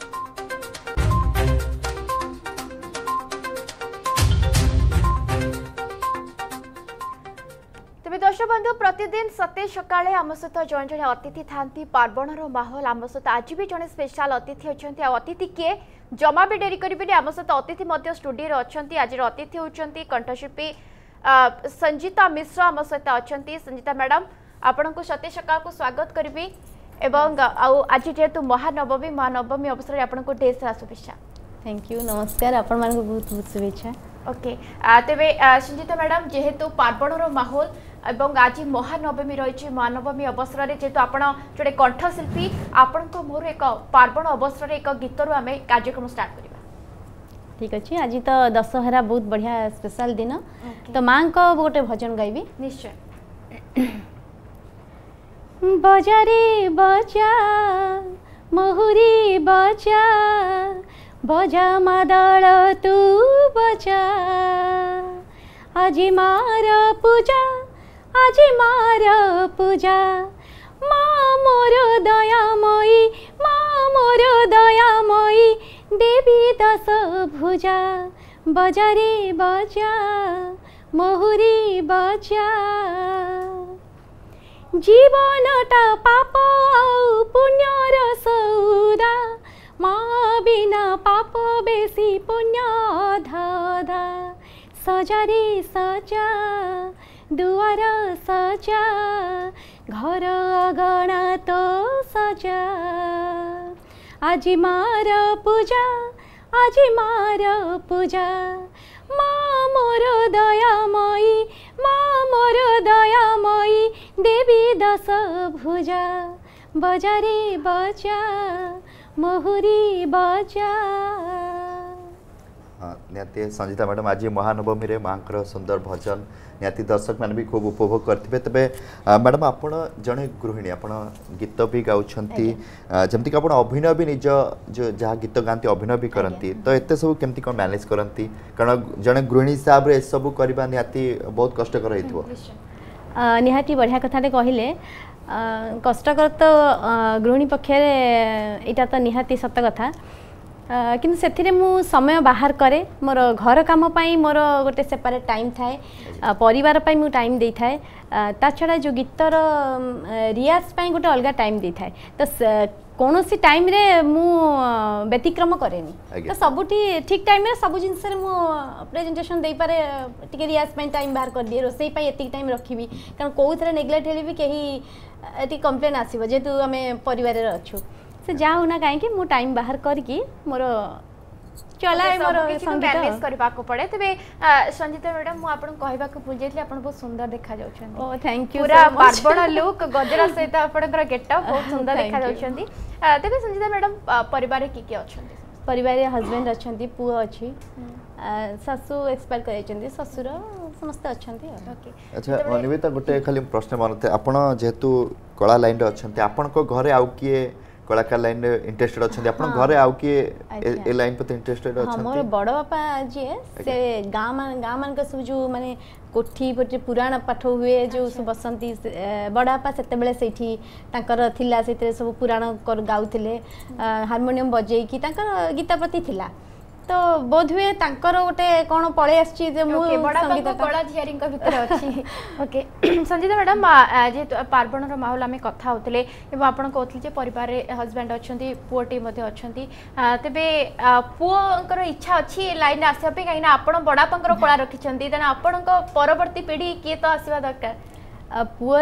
तेज दर्शक बंधु प्रतिदिन सते सकाळे आम सहित जड़े जड़े अतिथि थांती पार्वणर माहौल आम सहित आज भी जड़े स्पेशल अतिथि अच्छा अतिथि किए जमा भी डेरी करेंगे आम सहित अतिथि स्टूडियो अच्छा आज अतिथि होती कंठशिल्पी संजीता मिश्र आम सहित अच्छा। संजीता मैडम आपण को सते सकाळ को स्वागत करी एवं आज जेहेतु महानवमी महानवमी अवसर में आपको ढेर सारा शुभेच्छा। थैंक यू नमस्कार आपण मान को बहुत बहुत शुभेच्छा। ओके तेरे संजीता मैडम जेहेतु पार्वणर माहौल एवं आज महानवमी रही महानवमी अवसर में जेहेतु आप जोड़े कंठशिल्पी आपण मोर एक पार्वण अवसर एक गीतर आम कार्यक्रम स्टार्ट करवा। ठीक अच्छे आज तो दशहरा बहुत बढ़िया स्पेशल दिन okay. तो माँ को गोटे भजन गाइबी निश्चय। बजारे बजा महुरी बजा बजा मादल तू बजा आज मार पूजा आज मार पूजा माँ मोर दयामयी माँ मोर दयामयी देवी दस भुजा बजारे बजा महुरी बजा जीवनटा पाप आउ पुण्यर सौदा माँ बिना पाप बेसी पुण्य अधा सजारे सजा दुआर सजा घर अगणा तो सजा आज मार पूजा आज मार पूजा माँ मोर दयामयी माँ मोर दयामयी देवी दस भुजा बजारे बजा महुरी बजा। निहाती संजीता मैडम आज महानवमी रे मांकर सुंदर भजन निहाती दर्शक मैंने भी खूब उपभोग करते तेबे मैडम आपण जड़े गृहिणी आपण गीत भी गाउछंती जमती आपण अभिनय भी निज जो जहाँ गीत गाती अभिनय भी करती तो एत सब केमती कौन मैनेज करती कारण जड़े गृहिणी हिसाब रे सब करबा निहाती बहुत कष्टकर होइथबो। निहाती बढ़िया कथाटे कहले कष्टकर तो गृहिणी पक्षे एटा तो निहाती सत कथा किंतु से मु समय बाहर करे मोर घर काम पाई मोर गोटे सेपरेट टाइम थाए परिवार पाई मु टाइम दे थाए ता छड़ा जो गीतर रियाज पाई गोटे अलग टाइम दे थाए तो कौन सी टाइम रे मु व्यतिक्रम करेनी तो सबुठी ठीक टाइम रे सब जिनस रे मु प्रेजेंटेशन दे पारे टिके रियाज पे टाइम बाहर कर दिए रोसई पे एतिक टाइम रखिबी कारण कोउ थरे नेग्लेक्ट हेली भी केही एति कंप्लेन आसीबो जेतु हमें परिवार रे अछु से जा होना काहे कि मु टाइम बाहर करके मोर चला है मोर संगीत मैनेज करबा को पड़े तबे संजीता मैडम मु आपन कहबा को भूल जाइतले आपन बहुत सुंदर देखा जाउछन ओ थैंक यू पूरा बारबड़ा लुक गजरा सहित आपनकर गेटअप बहुत सुंदर देखा जाउछंती तबे संजीता मैडम परिवार की की अछंती परिवार हस्बैंड अछंती पुओ अछि सासु एक्सपायर करे छंती ससुर समस्त अछंती ओके अच्छा अनिवेता गोटे खाली प्रश्न मानते आपण जेहेतु कला लाइन रे अछंती आपण को घरे आउ किए कलाकार लाइन रे इंटरेस्टेड अछंती आपण घरे आउ किए ए लाइन पर इंटरेस्टेड अछंती हां मोर बड़ बापा जे से गाम मान गाम मान के सब जो माने कोठी पटे पुराण पाठ हुए जो सब बसंती बड़ बापा सेते बेले सेठी तांकर थिला सेते सब पुराण गाउथिले हारमोनियम बजेई की तांकर गीता प्रति थिला तो बोध हुए तांकर गोटे कोन पळे आछि जे मु संगीत कला झियारी के भीतर अछि ओके संजीता मैडम जे पार्वण रो माहौल में कथा होतले एवं आपण कहथि जे परिवार रे हस्बैंड अछंती पुओटी मध्ये अछंती तबे पुओकर इच्छा अछि लाइन आसे पे काइना आपण बडापंकर कला रखिछंती तने आपण को परवर्ती पीढ़ी के तो आसीबा दरकार पुअर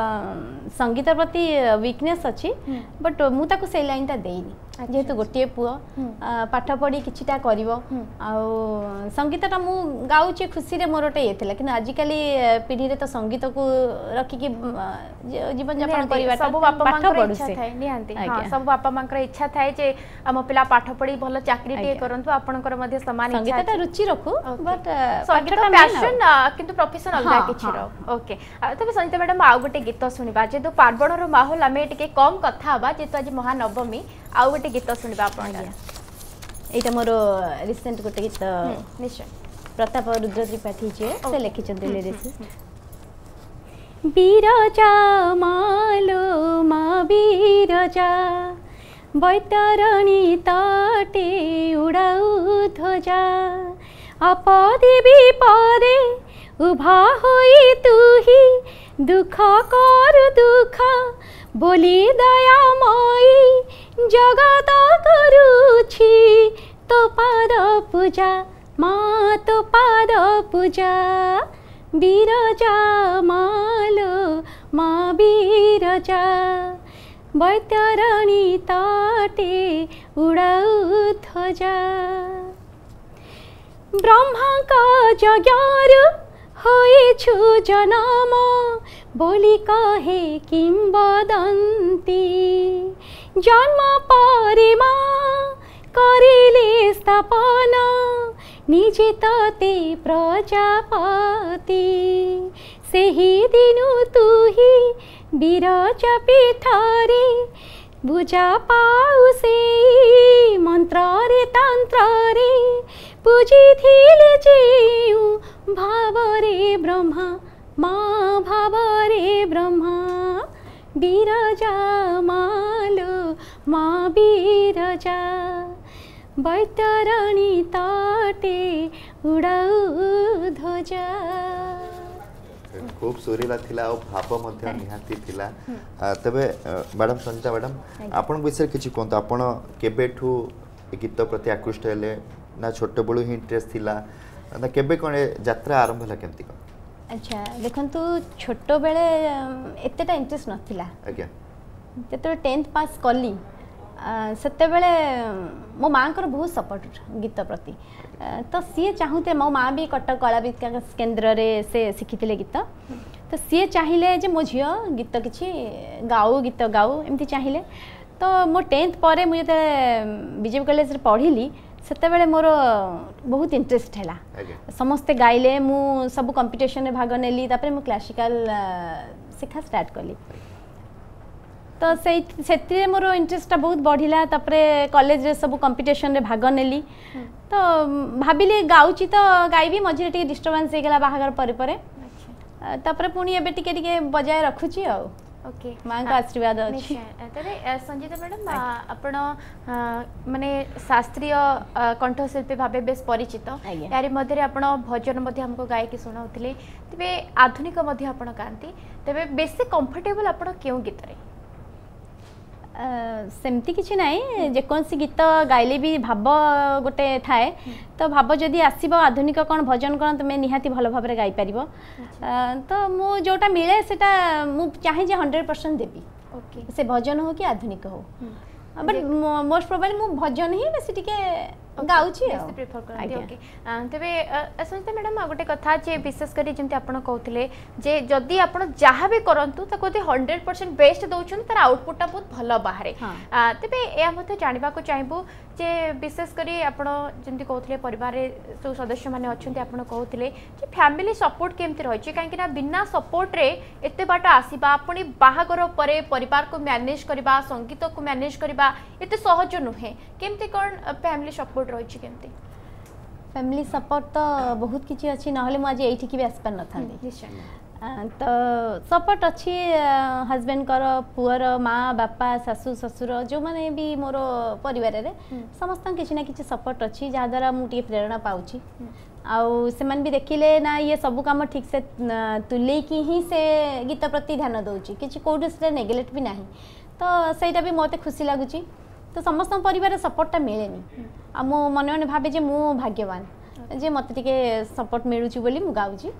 संगीत प्रति वीकनेस अच्छी बट मु ताको से लाइन ता देइनी जेहेतु गोटे पुओ पाठ पढ़ी किछिटा करिवो आ संगीतटा मु गाउची खुशी रे मोरटे येथिला कि आजिकली पीढ़ी रे तो संगीत को रखी कि जीवन यापन करिवा सब बापा मांकर इच्छा थाए निहांती हां सब बापा मांकर इच्छा थाए जे हम पिला पाठ पढ़ी भलो चाकरी टे करंतु आपनकर मध्ये समान इच्छा संगीतटा रुचि रखु बट संगीत पैशन किंतु प्रोफेशन अलगा किछि रो ओके तबे संगीत मैडम आ गोटे गीत सुनिबा जे तो पार्वण रो माहौल हमें टिके कम कथा हबा जे तो आज महानवमी आ गोटे गीत सुनिबा आपण एटा मोर रिसेंट गोटे गीत निश्चय प्रताप रुद्र त्रिपाठी जे से लिखि चंदे लिरिक्स बीरजा मालो मा बीरजा बैतरणी तटे उड़ाऊ ध्वजा आपदे विपदे उभा होई तुही दुख कर दुख बोली दयामयी जगत करुछि तो पाद पूजा माँ तो पाद पूजा बीरजा मालो माँ बीरजा बैतरणी तटे उड़ाऊ ध्वजा ब्रह्मा का जज्ञारु होइछु जनम बोली कहे किंबदंती जन्म परे माँ करिले स्थापन निजे तते प्रजापति सेही दिनु तुही बीरजा पीठरे बुझा पाऊ से मंत्र रे तंत्र रे पूजी थिले जेउ भाव रे ब्रह्मा माँ भाव रे ब्रह्मा बीरजा मालो माँ बीरजा बैतरणी तटे उड़ाऊ ध्वजा खूब सुरीला थिला और भाव मध्य निहाती थिला तबे मैडम संजीता मैडम आपण विषय किछि कोन आपण केबेठू गीत प्रति आकृष्ट हेले ना छोट बळू ही इंटरेस्ट थिला ना केबे कोन यात्रा आरंभ होला केमती कोन अच्छा देखंतु छोट बेले एतेटा इंटरेस्ट नथिला आज्ञा जेतो टेंथ पास कली सेते बेले मो मां कर बहुत सपोर्ट गीत प्रति तो सी चाहूते मो माँ भी कटक कला विकास केन्द्र रे से शिखिथिले गीत तो सी चाहिए जे मो झियो गीत किछि गाऊ गीत गाऊ एमती चाहिए तो मो टेंथ पर मुझे बीजेपी कॉलेज रे पढ़िली सेते बेले मोर बहुत इंटरेस्ट हैला समस्ते गाइले मु सब कंपटीशन रे भाग नेली तापर मु क्लासिकल शिक्षा स्टार्ट कली तो से मोर इंटरेस्ट बहुत बढ़िला तापर कॉलेज रे सब कंपटीशन रे भाग नेली तो भाबिले गाउची तो गाइबी मझे टिके डिस्टर्बेंस हे गेला बाहागर परे परे तापर पुनी एबे टिके टिके बजाय रखुची आ ओके मां का आशीर्वाद अछि तबे संजीता मैडम आपण माने शास्त्रीय कंठशिल्पी भाबे बेस परिचित यारी मध्ये रे आपण भजन मध्ये हमको गाय के सुनाउथिले तबे आधुनिक मध्ये आपण गांती तबे बेसी कंफर्टेबल आपण केउ गीत रे सेमती किसी नाई जेकोसी गीत गाइले भी भाव गोटे थाए तो भाव जदि आसब आधुनिक कौन भजन कौन तुम निहाती भल भाव गाई पार तो मु जोटा मिले से चाहे हंड्रेड परसेंट देवी ओके से भजन हो कि आधुनिक हो बट मोस्ट प्रोबेबली मु भजन ही बेसी टिके गाउची प्रिफर करते ओके तबे संजीता मैडम गोटे कथा जे विशेष करी जेमति आपण कहउथिले जे जदी आपण जहा भी करंतु त कोते हंड्रेड परसेंट बेस्ट दउछन तार आउटपुट ता बहुत भलो बाहरे तबे ए मते जानिबा को चाहबो जे विशेष करी आपण जेमति कहउथिले परिवार रे जो सदस्य माने अछंती आपण कहउथिले जे फैमिली सपोर्ट केमति रहै छै काहे कि ना बिना सपोर्ट रे एते बाट आसीबा आपणी बाहागर परे परिवार को मैनेज करबा संगीत को मैनेज करबा एते सहज नुहे केमति कोन फैमिली सपोर्ट रही केमती फैमिली सपोर्ट तो बहुत किसी अच्छी ना मु आज ये भी आसपार न था तो सपोर्ट अच्छी हजबैंड कर पुअर माँ बापा सासू ससुर जो मैंने भी मोर परिवार रे समस्त किसी ना किसी सपोर्ट अच्छी जहाद्वारा मुझे प्रेरणा पाऊँ आउ से भी देखिले ना ये सब काम ठीक से तुलेकी ही से गीत प्रति ध्यान दौची कि कौटे से नेग्लेक्ट भी ना तो सहीटा भी मत खुशी लगुच तो समस्त परिवार सपोर्टा मिले आ मो मन मन भावे जे मु भाग्यवान जे मत टिके सपोर्ट मिलुची बोली मु गाउची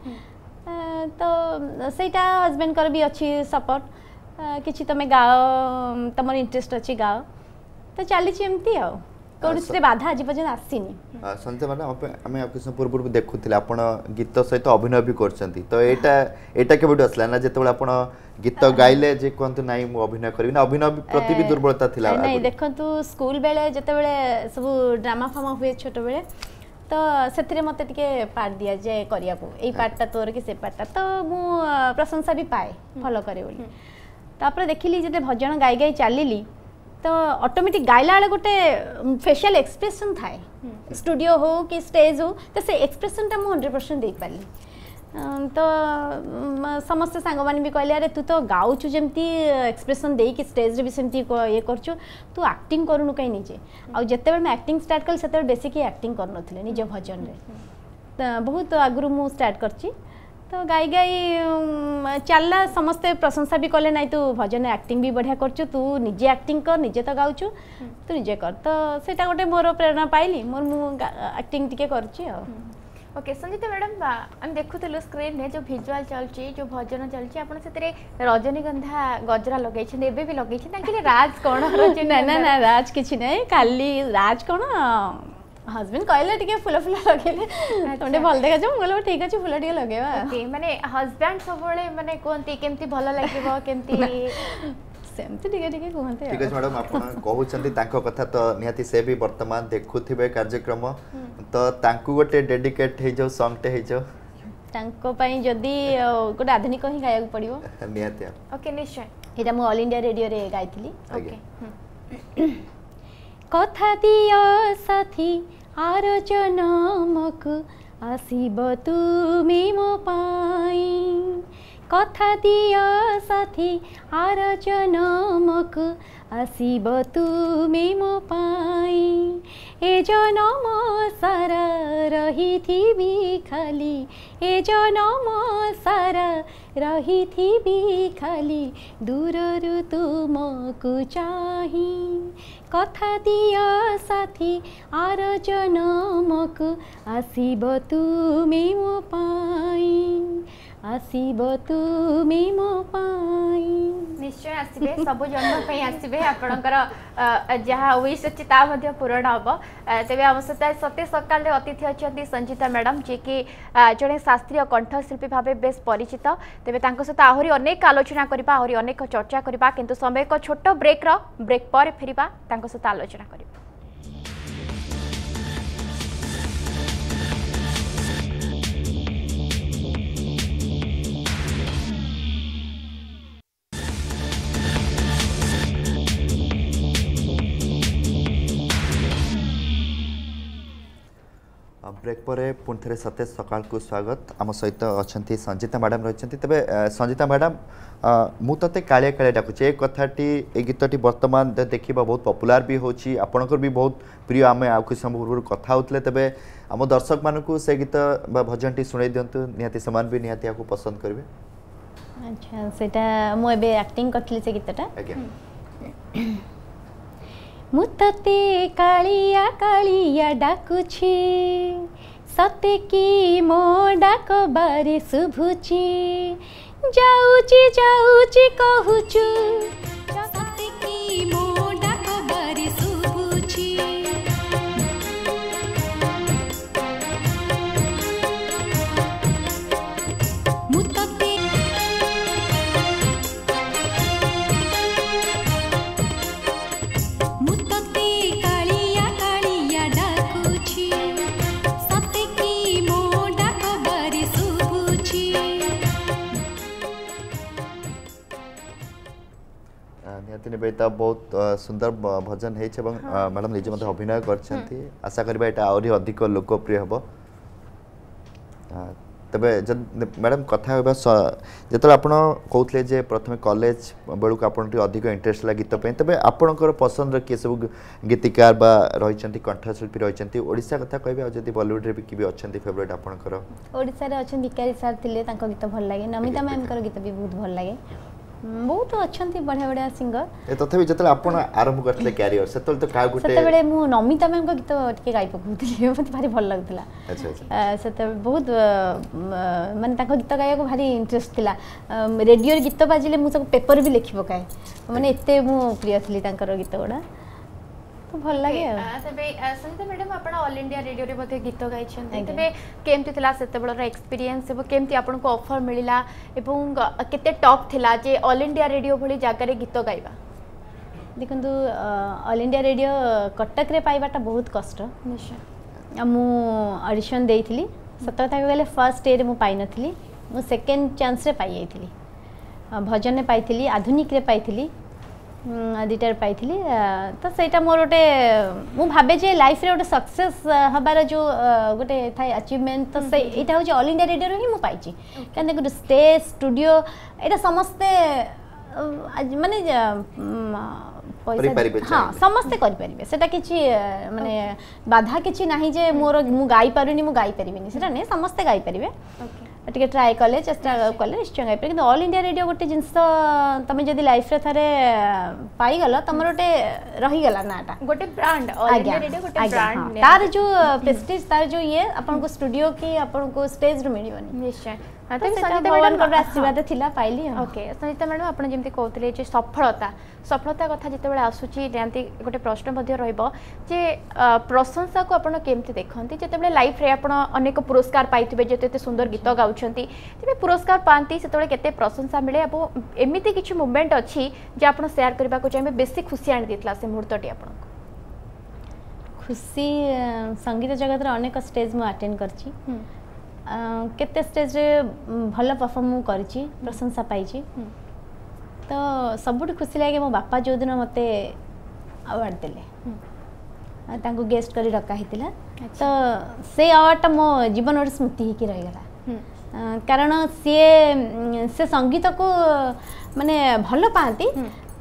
तो सेटा हस्बैंड कर भी अच्छी सपोर्ट किछि तमे गाओ तमर इंटरेस्ट अच्छी गाओ तो चली एमती आ कौन बाधा आज पर्यटन आसीनी संजय मैडम आम किसी पूर्व देखुले आप गीत सहित अभिनय भी करछंती तो एटा एटा केबे आसला ना जेतेबेले आपण गीत गाइले जे कहंतु नाइ मु अभिनय करबी ना अभिनय प्रति भी दुर्बलता थिला नहीं देखंतु स्कूल बेले जेतेबेले सब ड्रामा फामा हुए छोट बेले तो सेथिरे मते टिके पार्ट दिया जे करिया को एई पार्टटा तोर के से पार्टटा तो मु प्रशंसा भी पाए फॉलो करे बोली तापर देखिली जे भजन गाई गाई चलिली तो ऑटोमेटिक गाइला वाले गोटे फेशियल एक्सप्रेशन थाए स्टूडियो हो कि स्टेज हो तो से एक्सप्रेशन टा मु हंड्रेड परसेंट दे पाली तो समस्त सांग माने भी कहले अरे तू तो गाउछु जेमती एक्सप्रेशन देई कि स्टेज रे भी सेमती ये करछु तू एक्टिंग करूनु कहीं निजे आ जते बेल मैं एक्टिंग स्टार्ट कल सेते बेसिक एक्टिंग करनथिले निज भजन रे बहुत आगु मु स्टार्ट करची तो गाई गाई चलला समस्ते प्रशंसा भी कले ना तू भजन एक्टिंग भी बढ़िया करछु तू निजे एक्टिंग कर निजे तो गाउछु तू निजे कर तो सेटा गोटे मोर प्रेरणा पाइली मोर मु एक्टिंग टिके करछि आ ओके संजीता मैडम हम देखुतलु स्क्रीन ने जो विजुअल चलची जो भजन चलची आपण सेतरे रजनीगंधा गजरा लगै छै एबे भी लगै छै ताकि राज कोन ना ना ना राज किछि नै खाली राज कोन हस्बैंड कहले टिके फुल फुल लगेले तोंडे भल देखा जो बोलो ठीक अछि फुल टिके लगेबा ओके माने हस्बैंड सबले माने कोनती केमती भल लागिबो केमती सेमती टिके टिके कहते ठीक अछि मैडम आपण कहउछंती तांको कथा तो निहाती से भी वर्तमान देखुथिबे कार्यक्रम तो तांकु गोटे डेडिकेट हे जो सॉन्ग टे हे जो तांको पई जदी गोटे आधुनिक ही गायक पड़िबो निहाती ओके निश्चय एटा मु ऑल इंडिया रेडियो रे गाइथिली ओके कथा दियो साथी आर जनमक आसीब तुमी मो पाई कथा दियो साथी आर जनमक आसीब तुमी मो पाई ए जनम सारा रही थी खाली ए जनम सारा रही थी खाली दूररु तुमको चाही कथा दिया साथी आर जनमक आसीब तुमी मो पाई आसीब तुमी मो पाई निश्चय आसीबे सब जन्म पे आसीबे आपणकर जहा विश अछि ता मध्ये पूर्ण हबो तेबे हम सते सते सकाल रे अतिथि अछंती संजीता मैडम जे कि जणे शास्त्रीय कंठशिल्पी भाबे बेस परिचित तेबे तांको सते आहुरी अनेक आलोचना करबा आहुरी अनेक चर्चा करबा किंतु समय को छोटो ब्रेक रो ब्रेक पर फेरिबा तांको सते आलोचना करबा ब्रेक पर पुणी थे सतेज सकाल को स्वागत आम सहित अच्छा संजीता मैडम रही तेरे संजीता मैडम मुझे कालिया कालिया डाकुचे एक कथाटी ए गीतटी बर्तमान देखा बहुत पपुलार भी होची आपणकर भी बहुत प्रिय आम आ कुछ समय पूर्व कथा होते तेरे आम दर्शक मानक से गीत भजन टी शुणाई दिंतु निहाती समान भी निहाती आपको पसंद करेंगे अच्छा सेटा मु एबे एक्टिंग करथली से गीतटा मुतते कालिया कालिया डाकुछि सते की मो डाक बारे शुभुछि जाउछि जाउछि कहूछु सते की मो डाक बारे शुभुछि मुतते मुतते कालिया कालिया डाकुछि सते की मो डाक बारे शुभुछि। निहाती निवेदिता बहुत अ, सुंदर ब- भजन है मैडम निजे मत अभिनय करछंती आशा करबा एटा आउरी अधिक लोकप्रिय हबो अ, तबे जन मैडम कथा होबा जेतले आपण कहउतले जे प्रथमे कॉलेज बेलुक आपण अधिक इंटरेस्ट ला गीत पे तबे आपणकर पसंद के सब गीतिकार बा रहिचंती कंठशिल्पी रहिचंती ओडिसा कथा कहबे आ जदी बॉलीवुड रे भी किबे अछंती फेवरेट आपणकर ओडिसा रे अछन भिकारी सर थिले तांको गीत भल लागे नमिता मैम कर गीत भी बहुत भल लागे बहुत अछंती बढ़िया बढ़िया सिंगर ए तथापि जेतले आपण आरंभ करथले कैरियर सेतल तो का गुटे सेते बेले मु नमिता मैम को गीत टिके गाई पकुतली मते भारी भल लागतला अच्छा अच्छा सेते बहुत माने ताको गीत गाया को भारी इंटरेस्ट थिला रेडियो रे गीत बाजिले मु सब पेपर भी लिखि पकाए माने एते मु प्रिय थिली तांकर गीत गोडा तो भल लागे तबे संगीता मैडम आपण ऑल इंडिया रेडियो रे मध्ये गीत गाइछन तबे केमति थिला सेते बळर एक्सपीरियंस एबो केमति आपण को ऑफर मिलिला एवं केते टॉप थिला जे ऑल इंडिया रेडियो भली जागा रे गीत गाइबा देखंतु ऑल इंडिया रेडियो कटक रे पाइबाटा बहुत कष्ट निश्चय मु ऑडिशन देइथिली सत कथा गले फर्स्ट डे रे मु पाइ नथिली मु सेकंड चांस रे पाइ आइथिली भजन ने पाइथिली आधुनिक रे पाइथिली दुईटार पाई तो सहीटा मोर गोटे मु भावे जे लाइफ रे गोटे सक्सेस हबार जो गोटे थाए अचीवमेंट तो से एटा हो ऑल इंडिया रेडियो ही मु पाइची कारण गोटे स्टेज स्टूडियो एटा समस्ते माने पैसा हाँ समस्ते करि परिबे सेटा किछि माने बाधा किछि नाही जे मोर मु गाई पारुनी मु गाई परिबेनी सेटा नै समस्ते गाई परिबे टिके ट्राई कले चेष्टा कले निश्चय गाई पर ऑल इंडिया रेडियो गोटे जिनस तुम जदि लाइफ रे थारे पाई गल तुम गोटे रही गला नाटा गोटे ब्रांड ऑल इंडिया रेडियो गोटे ब्रांड तार जो प्रेस्टीज तार जो ये अपन को स्टूडियो की अपन को स्टेज रे मिलिबनी निश्चय तो संगीता मैडम को आशीर्वाद थिला पाइली ओके संगीता मैडम आपण जेमति कहतले जे सफलता सफलता कथा जिते बेले आसुची जानती गोटे प्रश्न मध्ये रहइबो जे प्रशंसा को आपण केमति देखंती जेते बेले लाइफ रे आपण अनेक पुरस्कार पाइथिबे जेते एते सुंदर गीत गाउछंती तेबे पुरस्कार पांती सेतबेले केते प्रशंसा मिले एबो एमिति किछि मोमेंट अछि जे आपण शेयर करबा को चाहे बेसी खुशी आनि दितला से मुहूर्तटी आपण खुशी संगीत जगत रे अनेक स्टेज मु अटेंड करछि केते स्टेज रे भल परफॉर्म करछि प्रशंसा पाइछि तो सबुठ खुशी लगे मो बापा जो दिन मते अवार्ड देले तांको गेस्ट करी रखा हितिला तो से अवार्ड मो जीवन और स्मृति ही की रह गला कारण से से संगीत को माने भल पाती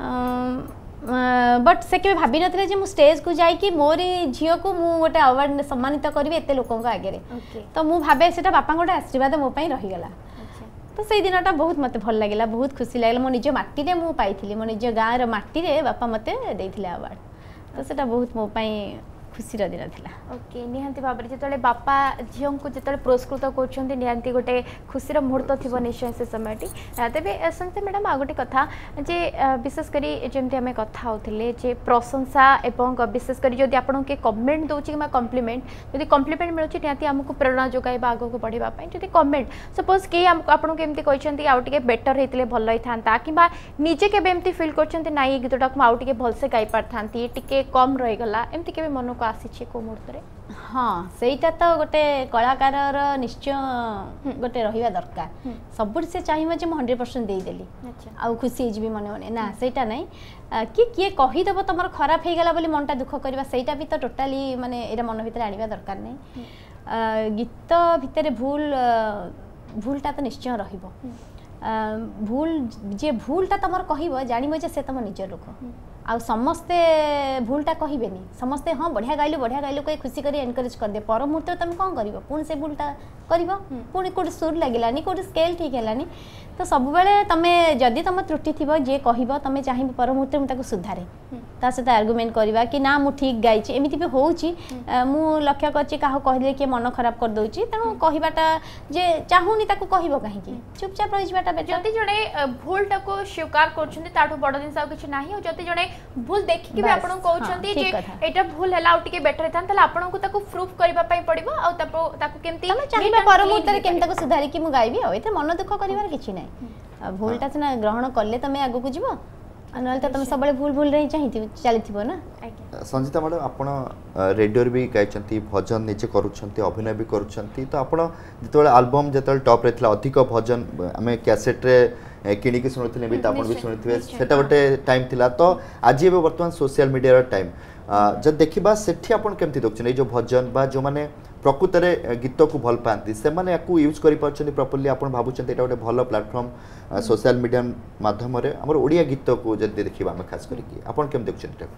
बट से के भाभी नथिले जे मु स्टेज को जाई कि मोरी झियो को मु गोटे अवार्ड सम्मानित करबे एते लोकन को आगे तो मु भाबे सेटा बापा गोटे आशीर्वाद मो पई रही गला तो से दिनटा बहुत मते भल लागला बहुत खुशी लागला मो निज माटी रे मु पाइथिली मो निज गाँ रे माटी रे बापा मते देथिले अवार्ड तो सेटा बहुत मो पई खुशी दिन थिला ओके निहांती भाव जिते बापा झील को जिते पुरस्कृत कर निहांती गोटे खुशी मुहूर्त थी निश्चय से समय तेरे संगीता मैडम आ गोटे कथा जे विशेषकर जमी आम कथा होते जे प्रशंसा एवं विशेषकर जब आपको किए कमेंट दूसरी कि कम्प्लीमेंट जब कम्प्लीमेंट मिलूँ निहांती आमको प्रेरणा जोगाइबा आग को बढ़ापी जब कमेंट सपोज किए आपको केमती कहते आउ टे बेटर होते भल होता कि निजे के फिल कर नाई गीतटा को आउ टे भलसे गाई पार था टे कम रहीगला एमती के मन को आसी को मुहूर्त रे हाँ सेटा तो गोटे कलाकार निश्चय गोटे रहिबा दरकार सब से चाहिए जे हंड्रेड परसेंट दे देली आ खुशी जी मन मन ना सेटा नहीं कि किए कहीदेव तुम खराब हो गला बोली मनटा दुख करवा सेटा भी तो टोटाली माने एरा मन भीतर आनिबा दरकार नहीं गीत भितर भूल भूलटा तो निश्चय रहिबो भूल जे भूलटा तुम कहब जान जे से तुम निजर लोक आ समस्ते भूलटा कहबेनी समस्ते हाँ बढ़िया गाइलु बढ़िया गाइलु कहीं खुशी करी एनकरेज कर दे पर मुहूर्त तुम कौन कर पुणी से भूलटा कर पुणी कौट सुर लगे कौट स्केल ठीक है तो सब बेले तुम जदि तुम त्रुटि थी जे कह तुम चाहिए पर मुहूर्त मुझे सुधारे ता सहित आर्गुमेंट करवा कि ना मु ठीक गाई एमती भी हो मु लक्ष्य कर कहले किए मन खराब कर दूची तेणु कहवाटा जे चाहूनी ताको कहबो कहीं चुपचाप रहीबाटा बेटर जति जणे भूल टाको स्वीकार करछन्ती ताठो बड़ दिन साउ किछ नाही और जति जणे भूल देखि कि आपन कहउछन्ती जे एटा भूल हला और टिके बेटर थान तले आपन को ताको प्रूफ करबा पई पड़िबो और ताको ताको केमती तमे चाहिबा पर मुहूर्त रे केम ताको सुधारी कि मु गाइबी और एते मन दुख करिवार किछ नाही भूलटा सिना ग्रहण करले तमे आगो को जिवो अनल त तमे सबले भूल भूल रही चाहिथि चलिथिबो ना संजीता मैडम आपण रेडियो भी गाइछंती भजन निजे करूछंती अभिनय भी करूछंती तो आपण जेतबेले एल्बम जेतबेले टॉप रे थिला अधिक भजन हमें कैसेट रे किणी के सुनथिले भी तापण भी सुनथिबे सेटा गोटे टाइम थिला तो आज एबे वर्तमान सोशल मीडिया रो टाइम जब देखिबा सेठी आपण केमती देखछन ए जो भजन बा जो माने प्रकृत रे गीत को भल पाती से माने याकू यूज करि परछन प्रॉपर्ली आपण भाबुछन एटा गोटे भलो प्लेटफॉर्म सोशल मीडिया माध्यम रे हमर ओडिया गीत को जदि देखिबा हम खास करी कि आपण केम देखछन एटा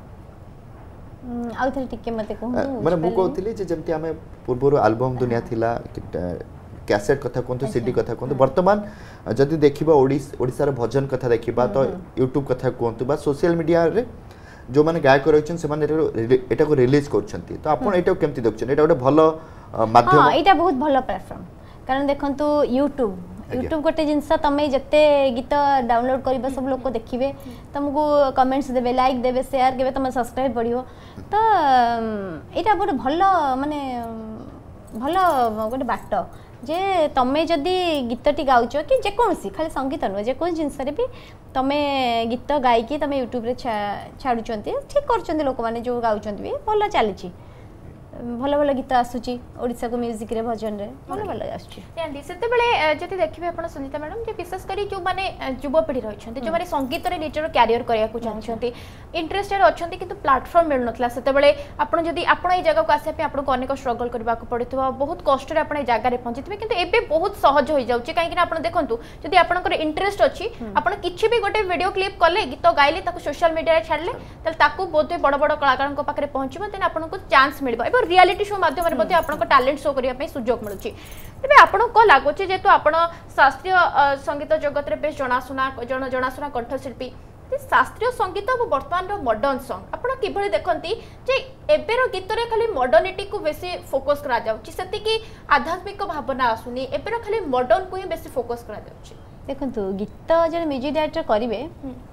आउ थरे टिके मते को माने मु कहतली जे जेमती हमें पूर्व एल्बम दुनिया थिला कैसेट कथा कोन सीडी कथा कोन वर्तमान जदि देखिबा ओडिसा रे भजन कथा देखिबा तो यूट्यूब कथा कोन बा सोशल मीडिया रे जो माने गायक रहिछन से माने एटा को रिलीज करछंती तो आपण एटा केमती देखछन एटा गोटे भलो माध्यम हां एटा बहुत भलो प्लेटफॉर्म कारण देखंतु यूट्यूब यूट्यूब गोटे जिनसा तमे जत्ते गीत डाउनलोड करबा सब लोग को देखिबे तुमको कमेंट्स देबे लाइक देबे शेयर केबे तुम सब्सक्राइब बढ़ियो तो एटा गोटे भलो माने भलो गोटे बाट जे तमे जदि गीतटी गाउछ कि जे कोनसी खाली संगीत न जे कोन जिंस रे भी तमे गीत गाई कि तमे यूट्यूब रे छाडुचंती ठीक करचंती लोक माने जो गाउचंती भी भलो चलीची भल भल गीत आसुची ओडिसा को म्यूजिक रे भजन रे भल भल आसुची यानी सेते बेले जति देखिबे आपण संजीता मैडम जे विशेष करी जो माने युवा पीढ़ी रहिछंती जो माने संगीत रे निजर कैरियर करिया को चाहछंती इंटरेस्टेड अछंती किंतु प्लेटफॉर्म मिल नथला सेते बेले आपण जदि आपण ए जगह को आसे पे आपण को अनेक स्ट्रगल करबा को पड़ितबा बहुत कष्ट रे आपण ए जगह रे पहुंचितबे किंतु एबे बहुत सहज होई जाउची काहे कि आपण देखंतु जदि आपण को इंटरेस्ट अछि आपण किछि भी गोटे वीडियो क्लिप करले गीत गाइले ताको सोशल मीडिया रे छाडले तल ताको बहुत बड़ बड़ कलाकार को पाखरे पहुंचबो देन आपण को चांस मिलबो रियलिटी शो माध्यम रे मध्ये आपन को टैलेंट शो करिया पे सुजोग मिलुची तबे आपन को लागोची जेतु आपन शास्त्रीय संगीत जगत रे बेस जणासुना जण जणासुना कंठशिल्पी शास्त्रीय संगीत और वर्तमान रो मॉडर्न सॉन्ग आपन किभଳି देखंती जे एबेरो गीत रे खाली मॉडर्निटी को बेसी फोकस करा जाउची सेति कि आध्यात्मिक भावना आसुनी एबेरो खाली मॉडर्न को ही बेसी फोकस करा जाउची देखंतु गीत जे म्यूजिक डायरेक्टर करिवे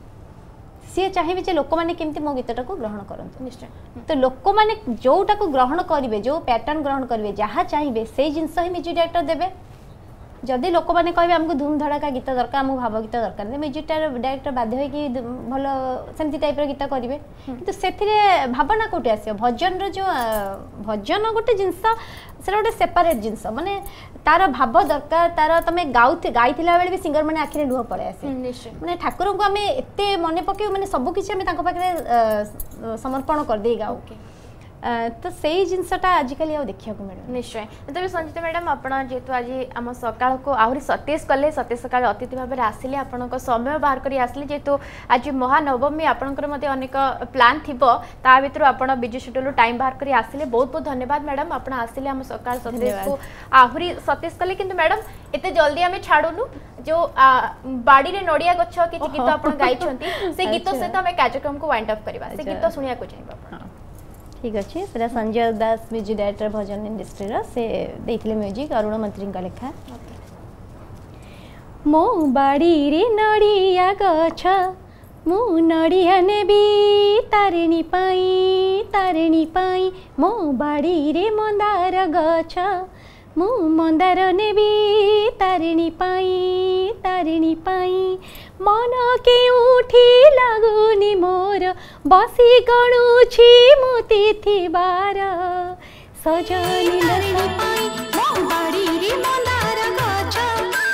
सी चाहिए जे लोक मैंने केमती मो गीतटा को ग्रहण करते निश्चय तो लोक मैंने जोटा को ग्रहण करेंगे जो पैटर्न ग्रहण करेंगे जहाँ चाहिए से जिनस ही म्यूजिक डायरेक्टर देवे जदि लोक मैंने कहे आमको धूम धड़का गीत दरकार आमको भाव गीत दरकार म्यूजिक डायरेक्टर बाध्य होगी भल सेमती टाइप गीत करेंगे कि से भावना कौटे आस भजन जो भजन गोटे जिनस से गोटे सेपरेट जिनस माने तार भाव दरकार तार तुम गाउ गाई बेले भी सिंगर मैंने आखिरे लुह पड़े आसे माने ठाकुर को आम एत मन पके माने सब किसी आम पाखे समर्पण कर दे गाऊ तो सही जिनसटा आजिकल आ देखा मिले निश्चय तबे संजीता मैडम आपण जेतु आज आम सकाळ को आहरी सतीश कले सतीश सकाळ अतिथि भाव में आसिले आपण समय बाहर करी आसिले जेतु आज महानवमी आपणकर मते अनेक प्लान थिबो ता भितर आपण बिजी शेड्यूल टाइम बाहर करी आसिले बहुत बहुत धन्यवाद मैडम आपण आसिले हम सकाळ सतीश को आहरी सतीश कले किंतु मैडम एते जल्दी आमे छाडुनु जो बाड़ी रे नडिया गछ किछि गीत आपण गाई छंती से गीत से तो हमें कार्यक्रम को वाइंड अप करबा से गीत सुनिया को चाहिबा ठीक अच्छे से Sanjay Das music director bhajan industry रो से देथिले म्यूजिक अरुण मंत्री का लेखा मो बाड़ी रे नडिया गछ मु नडिया नेबी तारिणी पाई तारिणी पाई मो बाड़ी रे मंदार गछ मु मंदार नेबी तारिणी पाई तारिणी पाई मन के उठी लगुनी मोर बसी गणुछि मु तिथि बार सजनी तारिणी पाई मो बाड़ी रे मंदार गछ